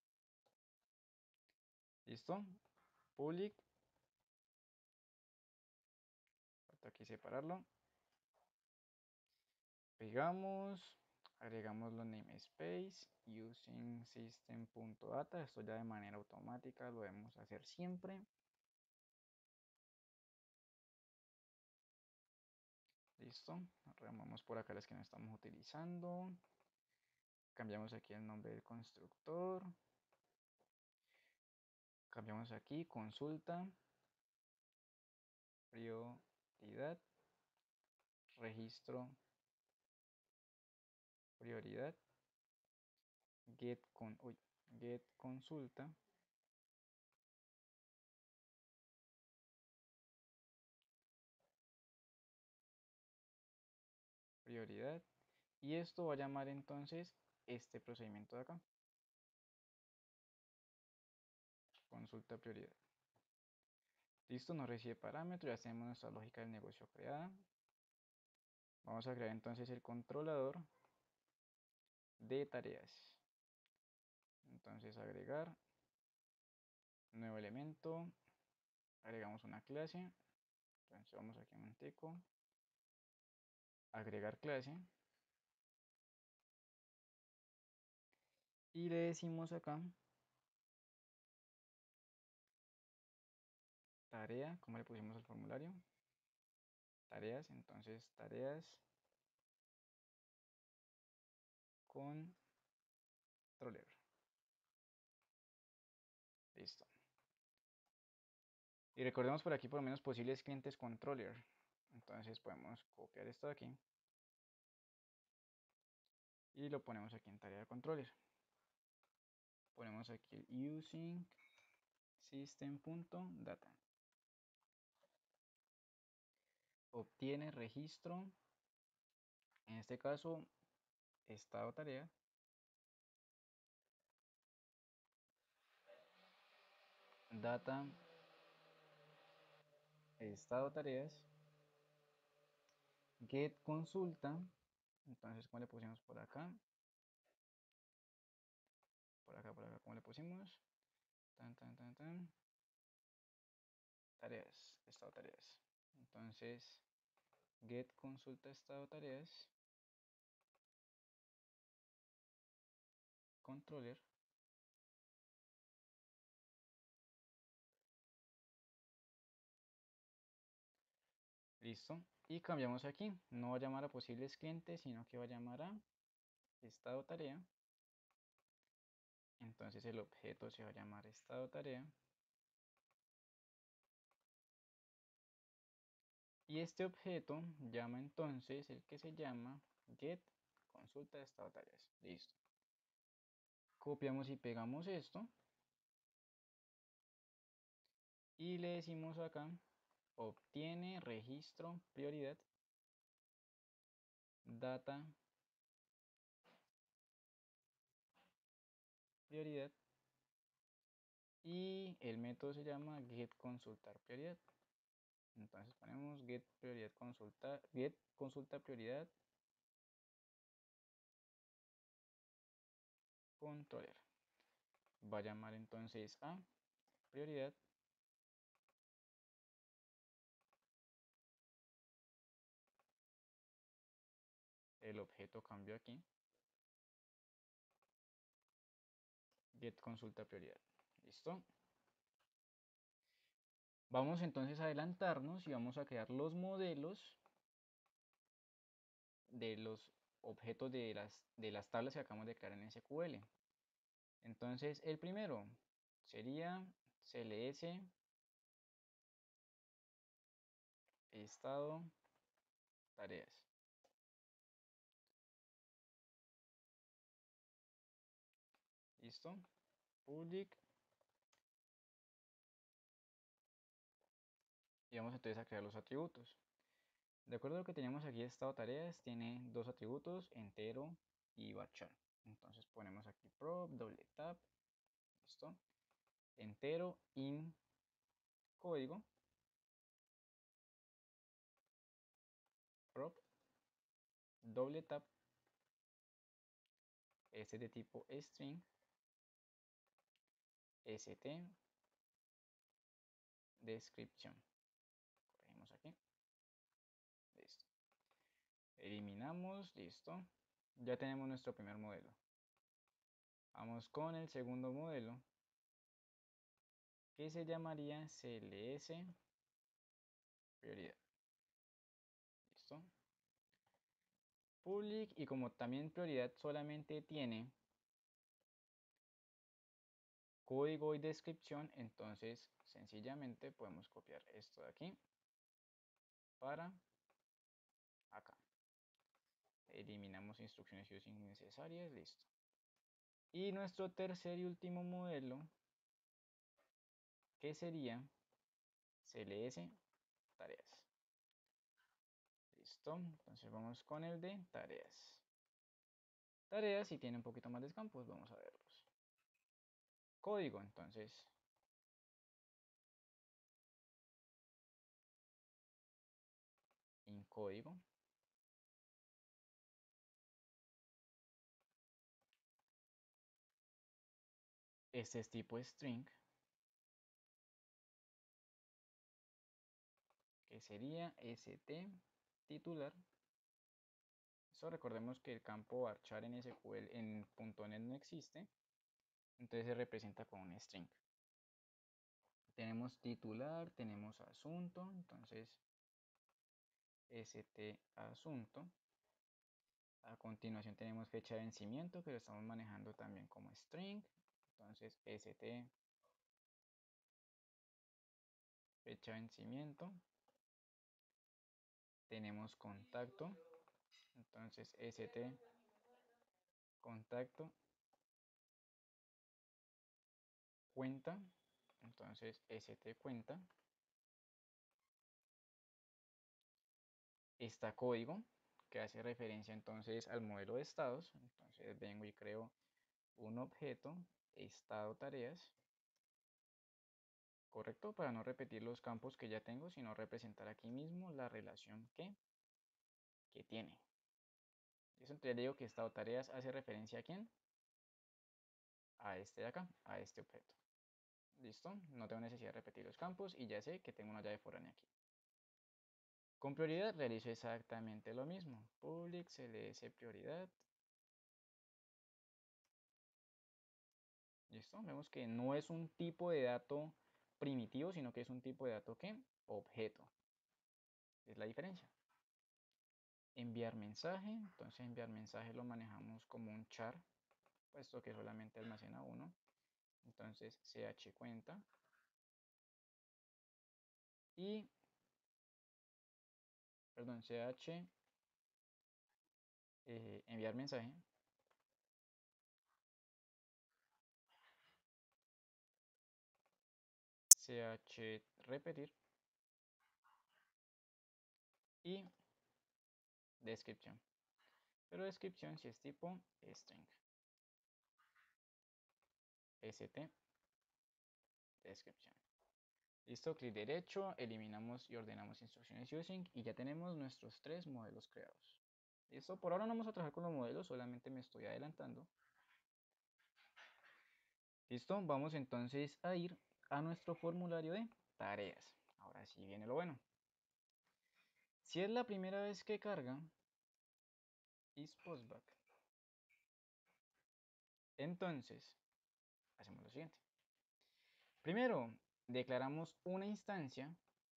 ¿Listo? Public, falta aquí separarlo. Pegamos, agregamos los namespace using system.data. Esto ya de manera automática lo debemos hacer siempre. Listo, removemos por acá las que no estamos utilizando. Cambiamos aquí el nombre del constructor. Cambiamos aquí consulta, prioridad, registro, prioridad, get con uy, get consulta, prioridad, y esto va a llamar entonces este procedimiento de acá, consulta prioridad. Listo, no recibe parámetro, ya tenemos nuestra lógica del negocio creada. Vamos a crear entonces el controlador de tareas. Entonces agregar, nuevo elemento, agregamos una clase. Entonces vamos aquí en un tico, agregar clase. Y le decimos acá tarea, como le pusimos al formulario, tareas, entonces tareas controller. Listo. Y recordemos por aquí por lo menos posibles clientes controller. Entonces podemos copiar esto de aquí y lo ponemos aquí en tarea de controller. Ponemos aquí el using system.data. Obtiene registro, en este caso estado tarea, data, estado tareas, get consulta. Entonces, ¿cómo le pusimos por acá? Por acá, por acá, ¿cómo le pusimos? Tan, tan, tan, tan. Tareas, estado tareas. Entonces, get consulta estado tareas, controller. Listo. Y cambiamos aquí. No va a llamar a posibles clientes, sino que va a llamar a estado tarea. Entonces el objeto se va a llamar estado tarea. Y este objeto llama entonces el que se llama get consulta de estado tareas. Listo. Copiamos y pegamos esto. Y le decimos acá, obtiene registro prioridad, data prioridad. Y el método se llama get consultar prioridad. Entonces ponemos get prioridad consulta, get consulta prioridad controller. Va a llamar entonces a prioridad. El objeto cambió aquí. Get consulta prioridad. ¿Listo? Vamos entonces a adelantarnos y vamos a crear los modelos de los objetos de las, de las tablas que acabamos de crear en S Q L. Entonces el primero sería C L S estado tareas. ¿Listo? Public. Y vamos entonces a crear los atributos. De acuerdo a lo que teníamos aquí, estado tareas tiene dos atributos, entero y varchar. Entonces ponemos aquí prop, doble tap, listo. Entero in código, prop, doble tap, este de tipo string, st, descripción. Corregimos aquí, listo. Eliminamos, listo. Ya tenemos nuestro primer modelo. Vamos con el segundo modelo, que se llamaría C L S prioridad. ¿Listo? Public, y como también prioridad solamente tiene código y descripción, entonces sencillamente podemos copiar esto de aquí para acá. Eliminamos instrucciones using innecesarias, listo. Y nuestro tercer y último modelo, que sería C L S tareas. Listo, entonces vamos con el de tareas. Tareas, si tiene un poquito más de campos, vamos a verlos. Código, entonces. En código. Este es tipo string, que sería st titular. Eso recordemos que el campo varchar en S Q L en .NET no existe, entonces se representa con un string. Tenemos titular, tenemos asunto, entonces st asunto. A continuación tenemos fecha de vencimiento, que lo estamos manejando también como string, entonces st fecha de vencimiento, tenemos contacto, entonces st contacto, cuenta, entonces st cuenta, está código, que hace referencia entonces al modelo de estados, entonces vengo y creo un objeto, estado tareas, correcto, para no repetir los campos que ya tengo, sino representar aquí mismo la relación que, que tiene. Eso entonces digo que estado tareas hace referencia a quién, a este de acá, a este objeto. ¿Listo? No tengo necesidad de repetir los campos y ya sé que tengo una llave foránea aquí. Con prioridad realizo exactamente lo mismo. Public cls prioridad. ¿Listo? Vemos que no es un tipo de dato primitivo, sino que es un tipo de dato que objeto. Es la diferencia. Enviar mensaje. Entonces enviar mensaje lo manejamos como un char, puesto que solamente almacena uno. Entonces ch cuenta. Y, perdón, ch eh, enviar mensaje. Ch repetir. Y descripción. Pero descripción si es tipo string. St descripción. Listo, clic derecho, eliminamos y ordenamos instrucciones using y ya tenemos nuestros tres modelos creados. Listo, por ahora no vamos a trabajar con los modelos, solamente me estoy adelantando. Listo, vamos entonces a ir a nuestro formulario de tareas. Ahora sí viene lo bueno. Si es la primera vez que carga, is postback. Entonces, hacemos lo siguiente. Primero, declaramos una instancia.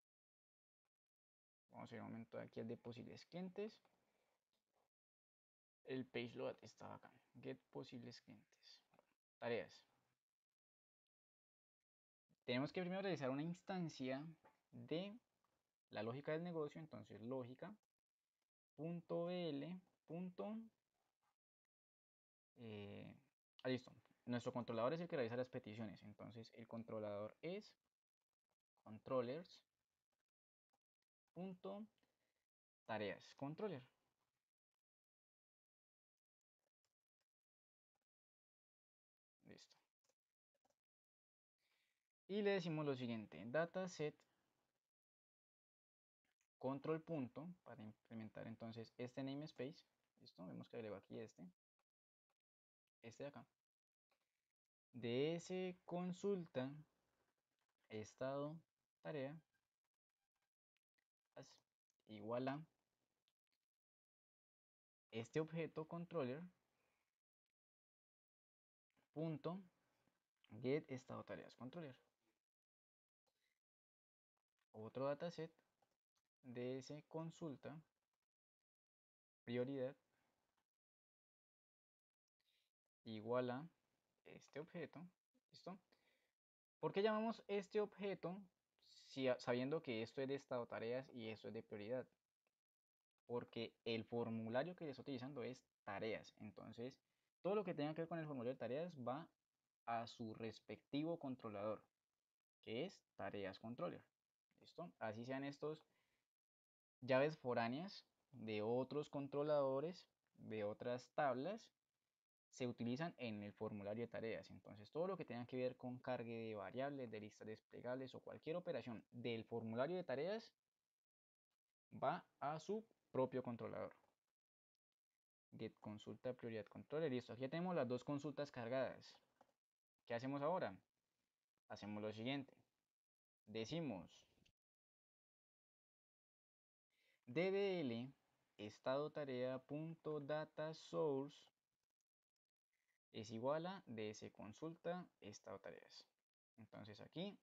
Vamos a ir un momento aquí al de posibles clientes. El page load estaba acá. Get posibles clientes. Tareas. Tenemos que primero realizar una instancia de la lógica del negocio. Entonces, lógica. Punto L. Punto, eh, ah, listo. Nuestro controlador es el que realiza las peticiones. Entonces, el controlador es controllers. Punto tareas. Controller. Listo. Y le decimos lo siguiente, dataset control punto para implementar entonces este namespace. Listo, vemos que agrego aquí este, este de acá. ds consulta estado tarea igual a este objeto controller punto get estado tareas controller. Otro dataset ds consulta prioridad igual a este objeto. ¿Listo? ¿Por qué llamamos este objeto si, sabiendo que esto es de estado tareas y esto es de prioridad? Porque el formulario que está utilizando es tareas. Entonces, todo lo que tenga que ver con el formulario de tareas va a su respectivo controlador, que es tareas controller. ¿Listo? Así sean estos llaves foráneas de otros controladores, de otras tablas, se utilizan en el formulario de tareas. Entonces, todo lo que tenga que ver con cargue de variables, de listas desplegables o cualquier operación del formulario de tareas va a su propio controlador. Get consulta prioridad controller. Listo, aquí ya tenemos las dos consultas cargadas. ¿Qué hacemos ahora? Hacemos lo siguiente. Decimos ddl estado tarea punto data source es igual a ds consulta estado tareas. Entonces aquí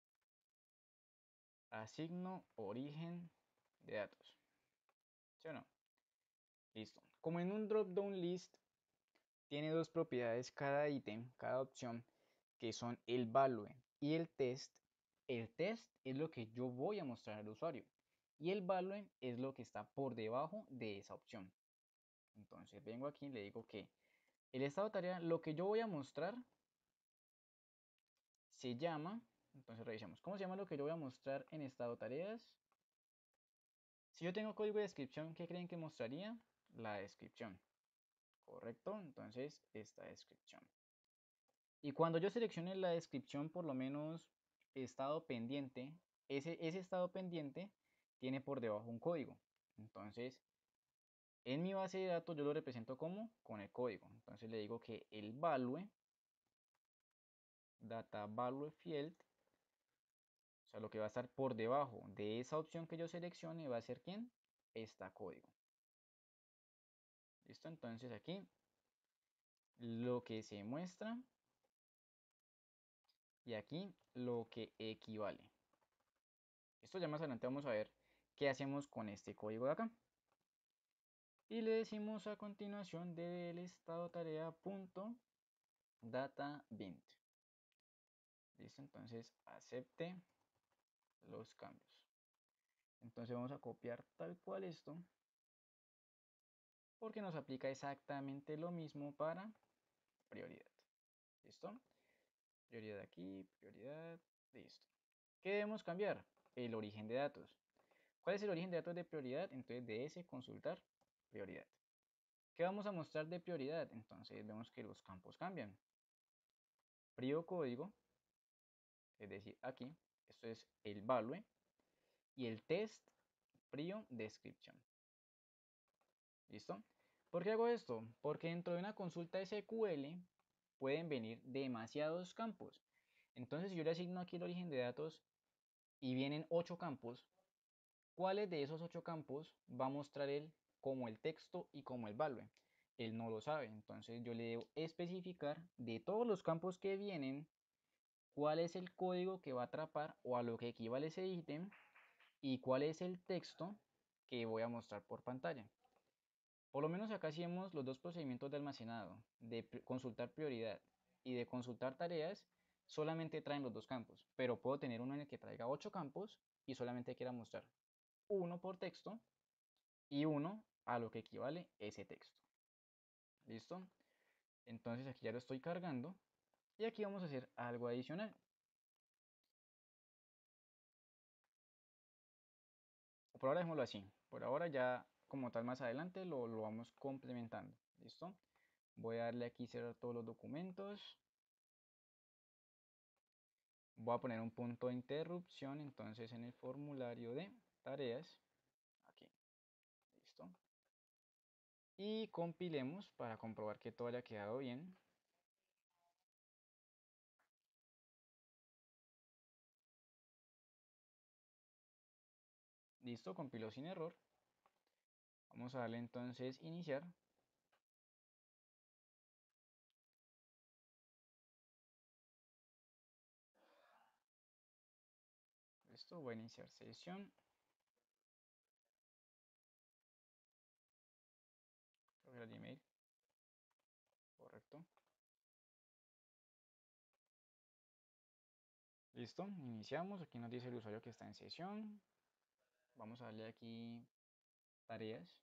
asigno origen de datos. ¿Sí o no? Listo. Como en un drop-down list tiene dos propiedades cada ítem, cada opción, que son el value y el test. El test es lo que yo voy a mostrar al usuario y el value es lo que está por debajo de esa opción. Entonces vengo aquí y le digo que el estado de tarea, lo que yo voy a mostrar se llama, entonces revisemos, ¿cómo se llama lo que yo voy a mostrar en estado tareas? Si yo tengo código de descripción, ¿qué creen que mostraría? La descripción, ¿correcto? Entonces esta descripción. Y cuando yo seleccione la descripción, por lo menos estado pendiente, ese, ese estado pendiente tiene por debajo un código. Entonces, en mi base de datos yo lo represento como con el código. Entonces le digo que el value, data value field, o sea, lo que va a estar por debajo de esa opción que yo seleccione va a ser ¿quién? Esta código. ¿Listo? Entonces aquí lo que se muestra y aquí lo que equivale. Esto ya más adelante vamos a ver qué hacemos con este código de acá. Y le decimos a continuación del estado tarea punto data bint. Listo, entonces acepte los cambios. Entonces vamos a copiar tal cual esto porque nos aplica exactamente lo mismo para prioridad. ¿Listo? Prioridad aquí, prioridad, listo. ¿Qué debemos cambiar? El origen de datos. ¿Cuál es el origen de datos de prioridad? Entonces de ese consultar prioridad. ¿Qué vamos a mostrar de prioridad? Entonces vemos que los campos cambian. Prio código, es decir, aquí, esto es el value, y el test prio description. ¿Listo? ¿Por qué hago esto? Porque dentro de una consulta S Q L pueden venir demasiados campos. Entonces, si yo le asigno aquí el origen de datos y vienen ocho campos, ¿cuáles de esos ocho campos va a mostrar él como el texto y como el value? Él no lo sabe, entonces yo le debo especificar de todos los campos que vienen cuál es el código que va a atrapar o a lo que equivale ese ítem y cuál es el texto que voy a mostrar por pantalla. Por lo menos acá hacemos los dos procedimientos de almacenado, de consultar prioridad y de consultar tareas, solamente traen los dos campos, pero puedo tener uno en el que traiga ocho campos y solamente quiera mostrar uno por texto y uno a lo que equivale ese texto. ¿Listo? Entonces aquí ya lo estoy cargando y aquí vamos a hacer algo adicional. Por ahora dejémoslo así. Por ahora ya como tal más adelante lo, lo vamos complementando. ¿Listo? Voy a darle aquí cerrar todos los documentos. Voy a poner un punto de interrupción entonces en el formulario de tareas. Aquí. Listo. Y compilemos para comprobar que todo haya quedado bien. Listo, compiló sin error. Vamos a darle entonces iniciar. Listo, voy a iniciar sesión. Creo que era Gmail. Correcto. Listo, iniciamos. Aquí nos dice el usuario que está en sesión. Vamos a darle aquí tareas.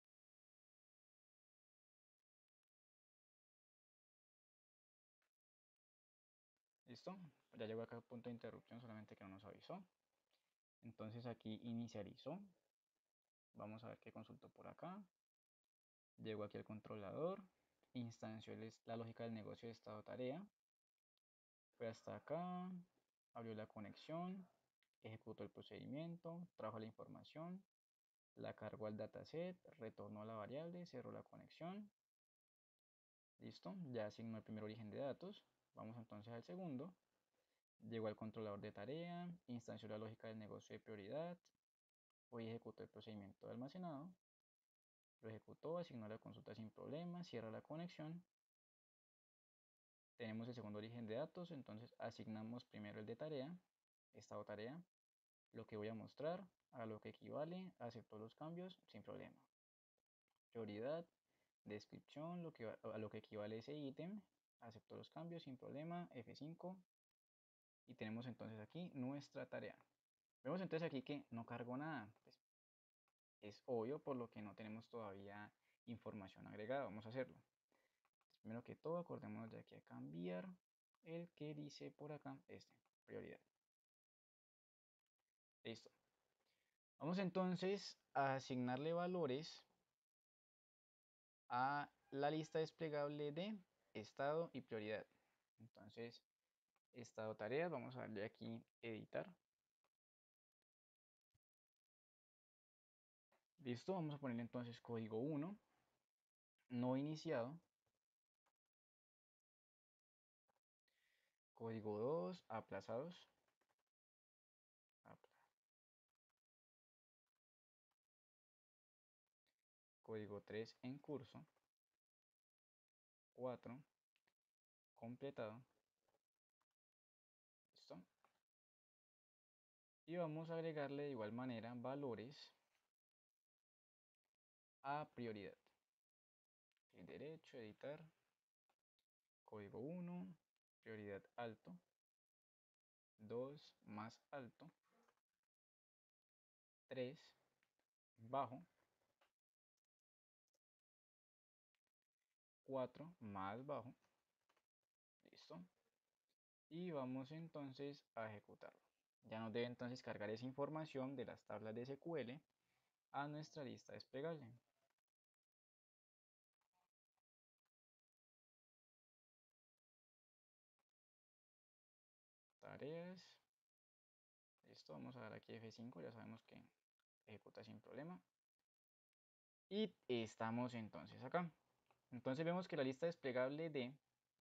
Listo, ya llegó acá a punto de interrupción, solamente que no nos avisó. Entonces aquí inicializó. Vamos a ver qué consultó por acá. Llegó aquí al controlador. Instanció la lógica del negocio de estado tarea. Fue hasta acá. Abrió la conexión. Ejecutó el procedimiento. Trajo la información. La cargó al dataset. Retornó la variable. Cerró la conexión. Listo, ya asignó el primer origen de datos. Vamos entonces al segundo. Llegó al controlador de tarea, instanció la lógica del negocio de prioridad, hoy ejecutó el procedimiento de almacenado, lo ejecutó, asignó la consulta sin problema, cierra la conexión. Tenemos el segundo origen de datos, entonces asignamos primero el de tarea, estado tarea, lo que voy a mostrar, a lo que equivale, aceptó los cambios sin problema. Prioridad, descripción, lo que, a lo que equivale ese ítem, aceptó los cambios sin problema, F cinco. y tenemos entonces aquí nuestra tarea. Vemos entonces aquí que no cargó nada, pues es obvio por lo que no tenemos todavía información agregada. Vamos a hacerlo. Primero que todo, acordémonos de aquí a cambiar el que dice por acá, este, prioridad. Listo. Vamos entonces a asignarle valores a la lista desplegable de estado y prioridad. Entonces, estado tareas, vamos a darle aquí editar. Listo, vamos a poner entonces código uno, no iniciado. Código dos, aplazados. Código tres, en curso. cuatro, completado. Listo. Y vamos a agregarle de igual manera valores a prioridad. Clic derecho, editar. Código uno, prioridad alto. dos, más alto. tres, bajo. cuatro, más bajo. Listo. Y vamos entonces a ejecutarlo. Ya nos debe entonces cargar esa información de las tablas de S Q L a nuestra lista desplegable. Tareas. Listo, vamos a dar aquí F cinco, ya sabemos que ejecuta sin problema. Y estamos entonces acá. Entonces vemos que la lista desplegable de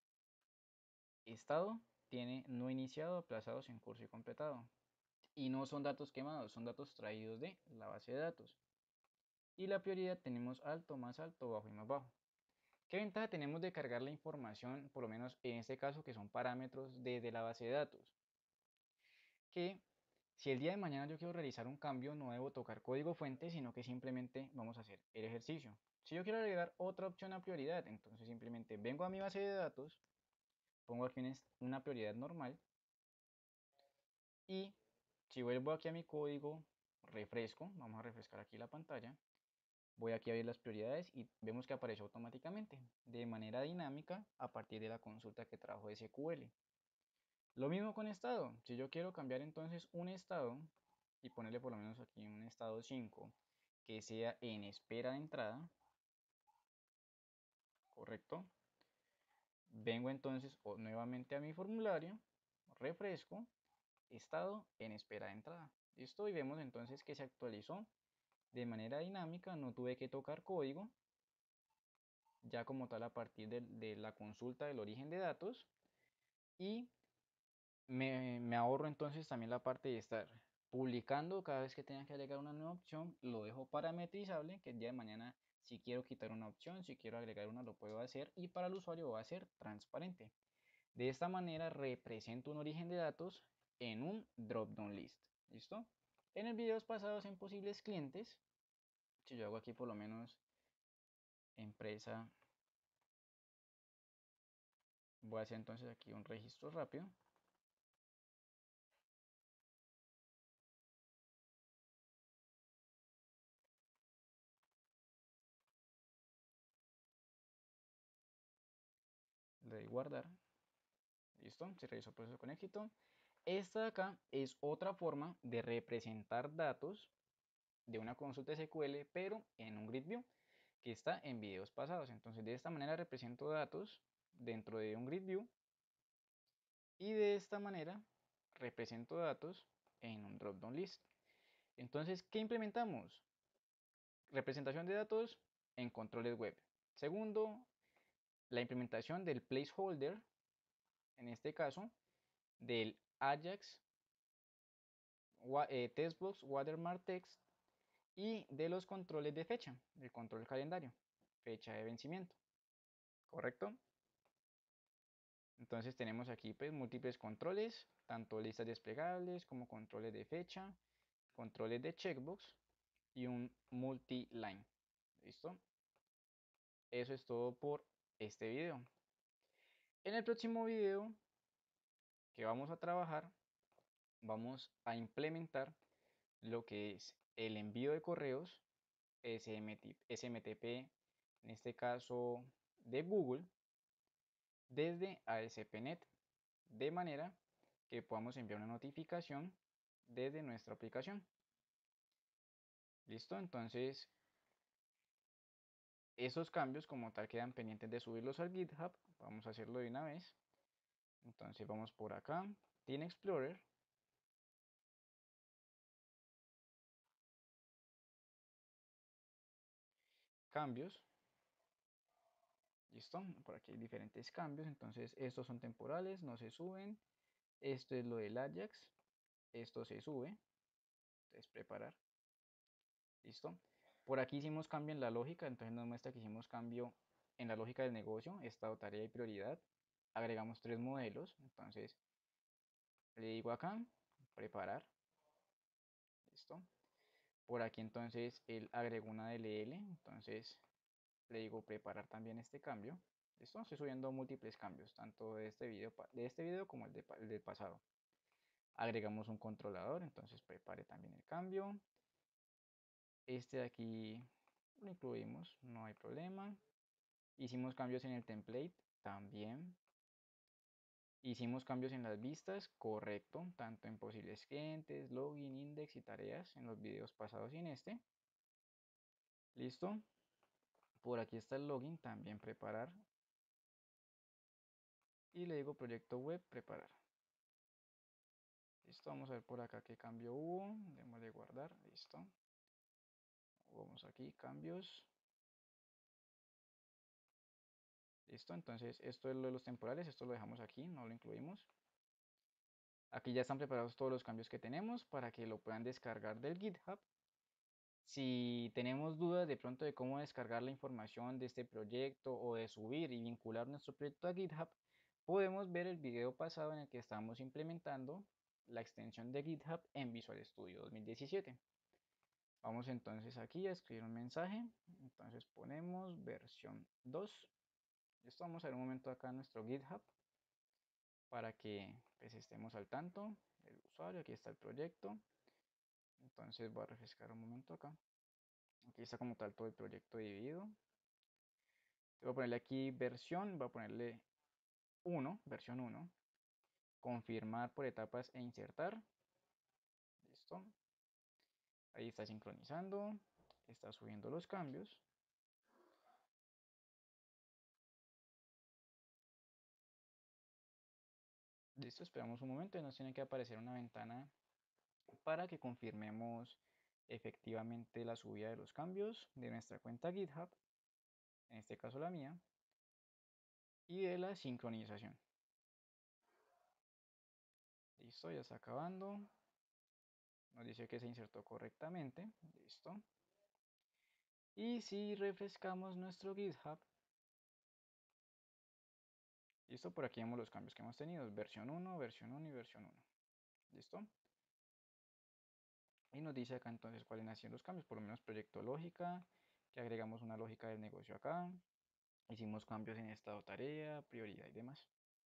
estado tiene no iniciado, aplazados, en curso y completado. Y no son datos quemados, son datos traídos de la base de datos. Y la prioridad tenemos alto, más alto, bajo y más bajo. ¿Qué ventaja tenemos de cargar la información, por lo menos en este caso, que son parámetros desde la base de datos? Que si el día de mañana yo quiero realizar un cambio, no debo tocar código fuente, sino que simplemente vamos a hacer el ejercicio. Si yo quiero agregar otra opción a prioridad, entonces simplemente vengo a mi base de datos, pongo aquí una prioridad normal, y si vuelvo aquí a mi código, refresco, vamos a refrescar aquí la pantalla, voy aquí a ver las prioridades y vemos que aparece automáticamente, de manera dinámica, a partir de la consulta que trajo S Q L. Lo mismo con estado. Si yo quiero cambiar entonces un estado y ponerle por lo menos aquí un estado cinco que sea en espera de entrada, correcto. Vengo entonces nuevamente a mi formulario, refresco, estado en espera de entrada. Listo, y vemos entonces que se actualizó de manera dinámica, no tuve que tocar código, ya como tal a partir de, de la consulta del origen de datos, y me, me ahorro entonces también la parte de estar publicando cada vez que tenga que agregar una nueva opción, lo dejo parametrizable, que el día de mañana si quiero quitar una opción, si quiero agregar una lo puedo hacer, y para el usuario va a ser transparente. De esta manera represento un origen de datos en un drop-down list. ¿Listo? En el videos pasados en posibles clientes, si yo hago aquí por lo menos empresa, voy a hacer entonces aquí un registro rápido. Le doy guardar. ¿Listo? Se realizó el proceso con éxito. Esta de acá es otra forma de representar datos de una consulta S Q L, pero en un grid view, que está en videos pasados. Entonces, de esta manera represento datos dentro de un grid view, y de esta manera represento datos en un drop-down list. Entonces, ¿qué implementamos? Representación de datos en controles web. Segundo, la implementación del placeholder, en este caso, del Ajax eh, Textbox Watermark Text, y de los controles de fecha, el control calendario, fecha de vencimiento, ¿correcto? Entonces tenemos aquí pues múltiples controles, tanto listas desplegables como controles de fecha, controles de checkbox y un multi-line. ¿Listo? Eso es todo por este video. En el próximo video, que vamos a trabajar, vamos a implementar lo que es el envío de correos S M T P, en este caso de Google, desde A S P punto net, de manera que podamos enviar una notificación desde nuestra aplicación. ¿Listo? Entonces, esos cambios como tal quedan pendientes de subirlos al GitHub. Vamos a hacerlo de una vez. Entonces vamos por acá, Team Explorer. Cambios. ¿Listo? Por aquí hay diferentes cambios. Entonces estos son temporales, no se suben. Esto es lo del Ajax. Esto se sube. Entonces preparar. ¿Listo? Por aquí hicimos cambio en la lógica. Entonces nos muestra que hicimos cambio en la lógica del negocio, estado, tarea y prioridad. Agregamos tres modelos. Entonces le digo acá, preparar. ¿Listo? Por aquí entonces él agregó una D L L. Entonces le digo preparar también este cambio. ¿Listo? Estoy subiendo múltiples cambios, tanto de este video, de este video como el, de, el del pasado. Agregamos un controlador, entonces prepare también el cambio. Este de aquí lo incluimos, no hay problema. Hicimos cambios en el template, también. Hicimos cambios en las vistas, correcto, tanto en posibles clientes, login, index y tareas en los videos pasados y en este. ¿Listo? Por aquí está el login, también preparar. Y le digo proyecto web, preparar. Listo, vamos a ver por acá qué cambio hubo. Démosle guardar, listo. Vamos aquí, cambios. Listo, entonces esto es lo de los temporales, esto lo dejamos aquí, no lo incluimos. Aquí ya están preparados todos los cambios que tenemos para que lo puedan descargar del GitHub. Si tenemos dudas de pronto de cómo descargar la información de este proyecto o de subir y vincular nuestro proyecto a GitHub, podemos ver el video pasado en el que estamos implementando la extensión de GitHub en Visual Studio dos mil diecisiete. Vamos entonces aquí a escribir un mensaje. Entonces ponemos versión dos. Esto vamos a ver un momento acá en nuestro GitHub para que pues, estemos al tanto del usuario. Aquí está el proyecto. Entonces voy a refrescar un momento acá. Aquí está como tal todo el proyecto dividido. Voy a ponerle aquí versión, voy a ponerle uno, versión uno. Confirmar por etapas e insertar. Listo. Ahí está sincronizando. Está subiendo los cambios. Listo, esperamos un momento y nos tiene que aparecer una ventana para que confirmemos efectivamente la subida de los cambios de nuestra cuenta GitHub, en este caso la mía, y de la sincronización. Listo, ya está acabando. Nos dice que se insertó correctamente. Listo. Y si refrescamos nuestro GitHub, listo, por aquí vemos los cambios que hemos tenido, versión uno, versión uno y versión uno. Listo. Y nos dice acá entonces cuáles han sido los cambios, por lo menos proyecto lógica, que agregamos una lógica del negocio acá, hicimos cambios en estado tarea, prioridad y demás.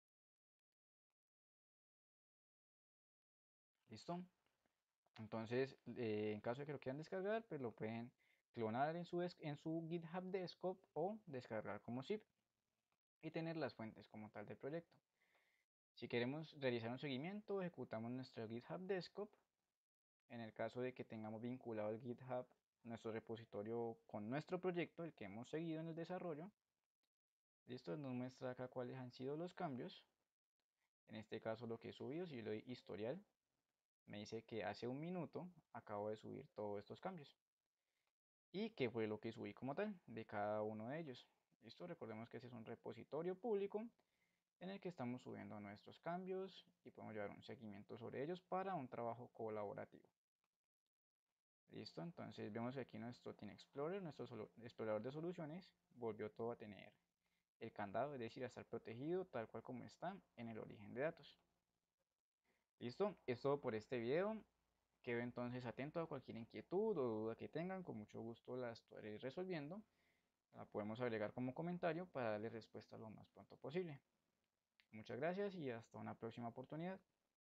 ¿Listo? Entonces, eh, en caso de que lo quieran descargar, pues lo pueden clonar en su, en su GitHub Desktop o descargar como zip y tener las fuentes como tal del proyecto. Si queremos realizar un seguimiento, ejecutamos nuestro GitHub Desktop. En el caso de que tengamos vinculado el GitHub, nuestro repositorio con nuestro proyecto, el que hemos seguido en el desarrollo. Listo, nos muestra acá cuáles han sido los cambios. En este caso lo que he subido, si le doy historial, me dice que hace un minuto acabo de subir todos estos cambios. Y qué fue lo que subí como tal de cada uno de ellos. Listo, recordemos que ese es un repositorio público en el que estamos subiendo nuestros cambios y podemos llevar un seguimiento sobre ellos para un trabajo colaborativo. Listo, entonces vemos que aquí nuestro Team Explorer, nuestro explorador de soluciones, volvió todo a tener el candado, es decir, a estar protegido tal cual como está en el origen de datos. Listo, es todo por este video. Quedo entonces atento a cualquier inquietud o duda que tengan, con mucho gusto la estaré resolviendo. La podemos agregar como comentario para darle respuesta lo más pronto posible. Muchas gracias y hasta una próxima oportunidad.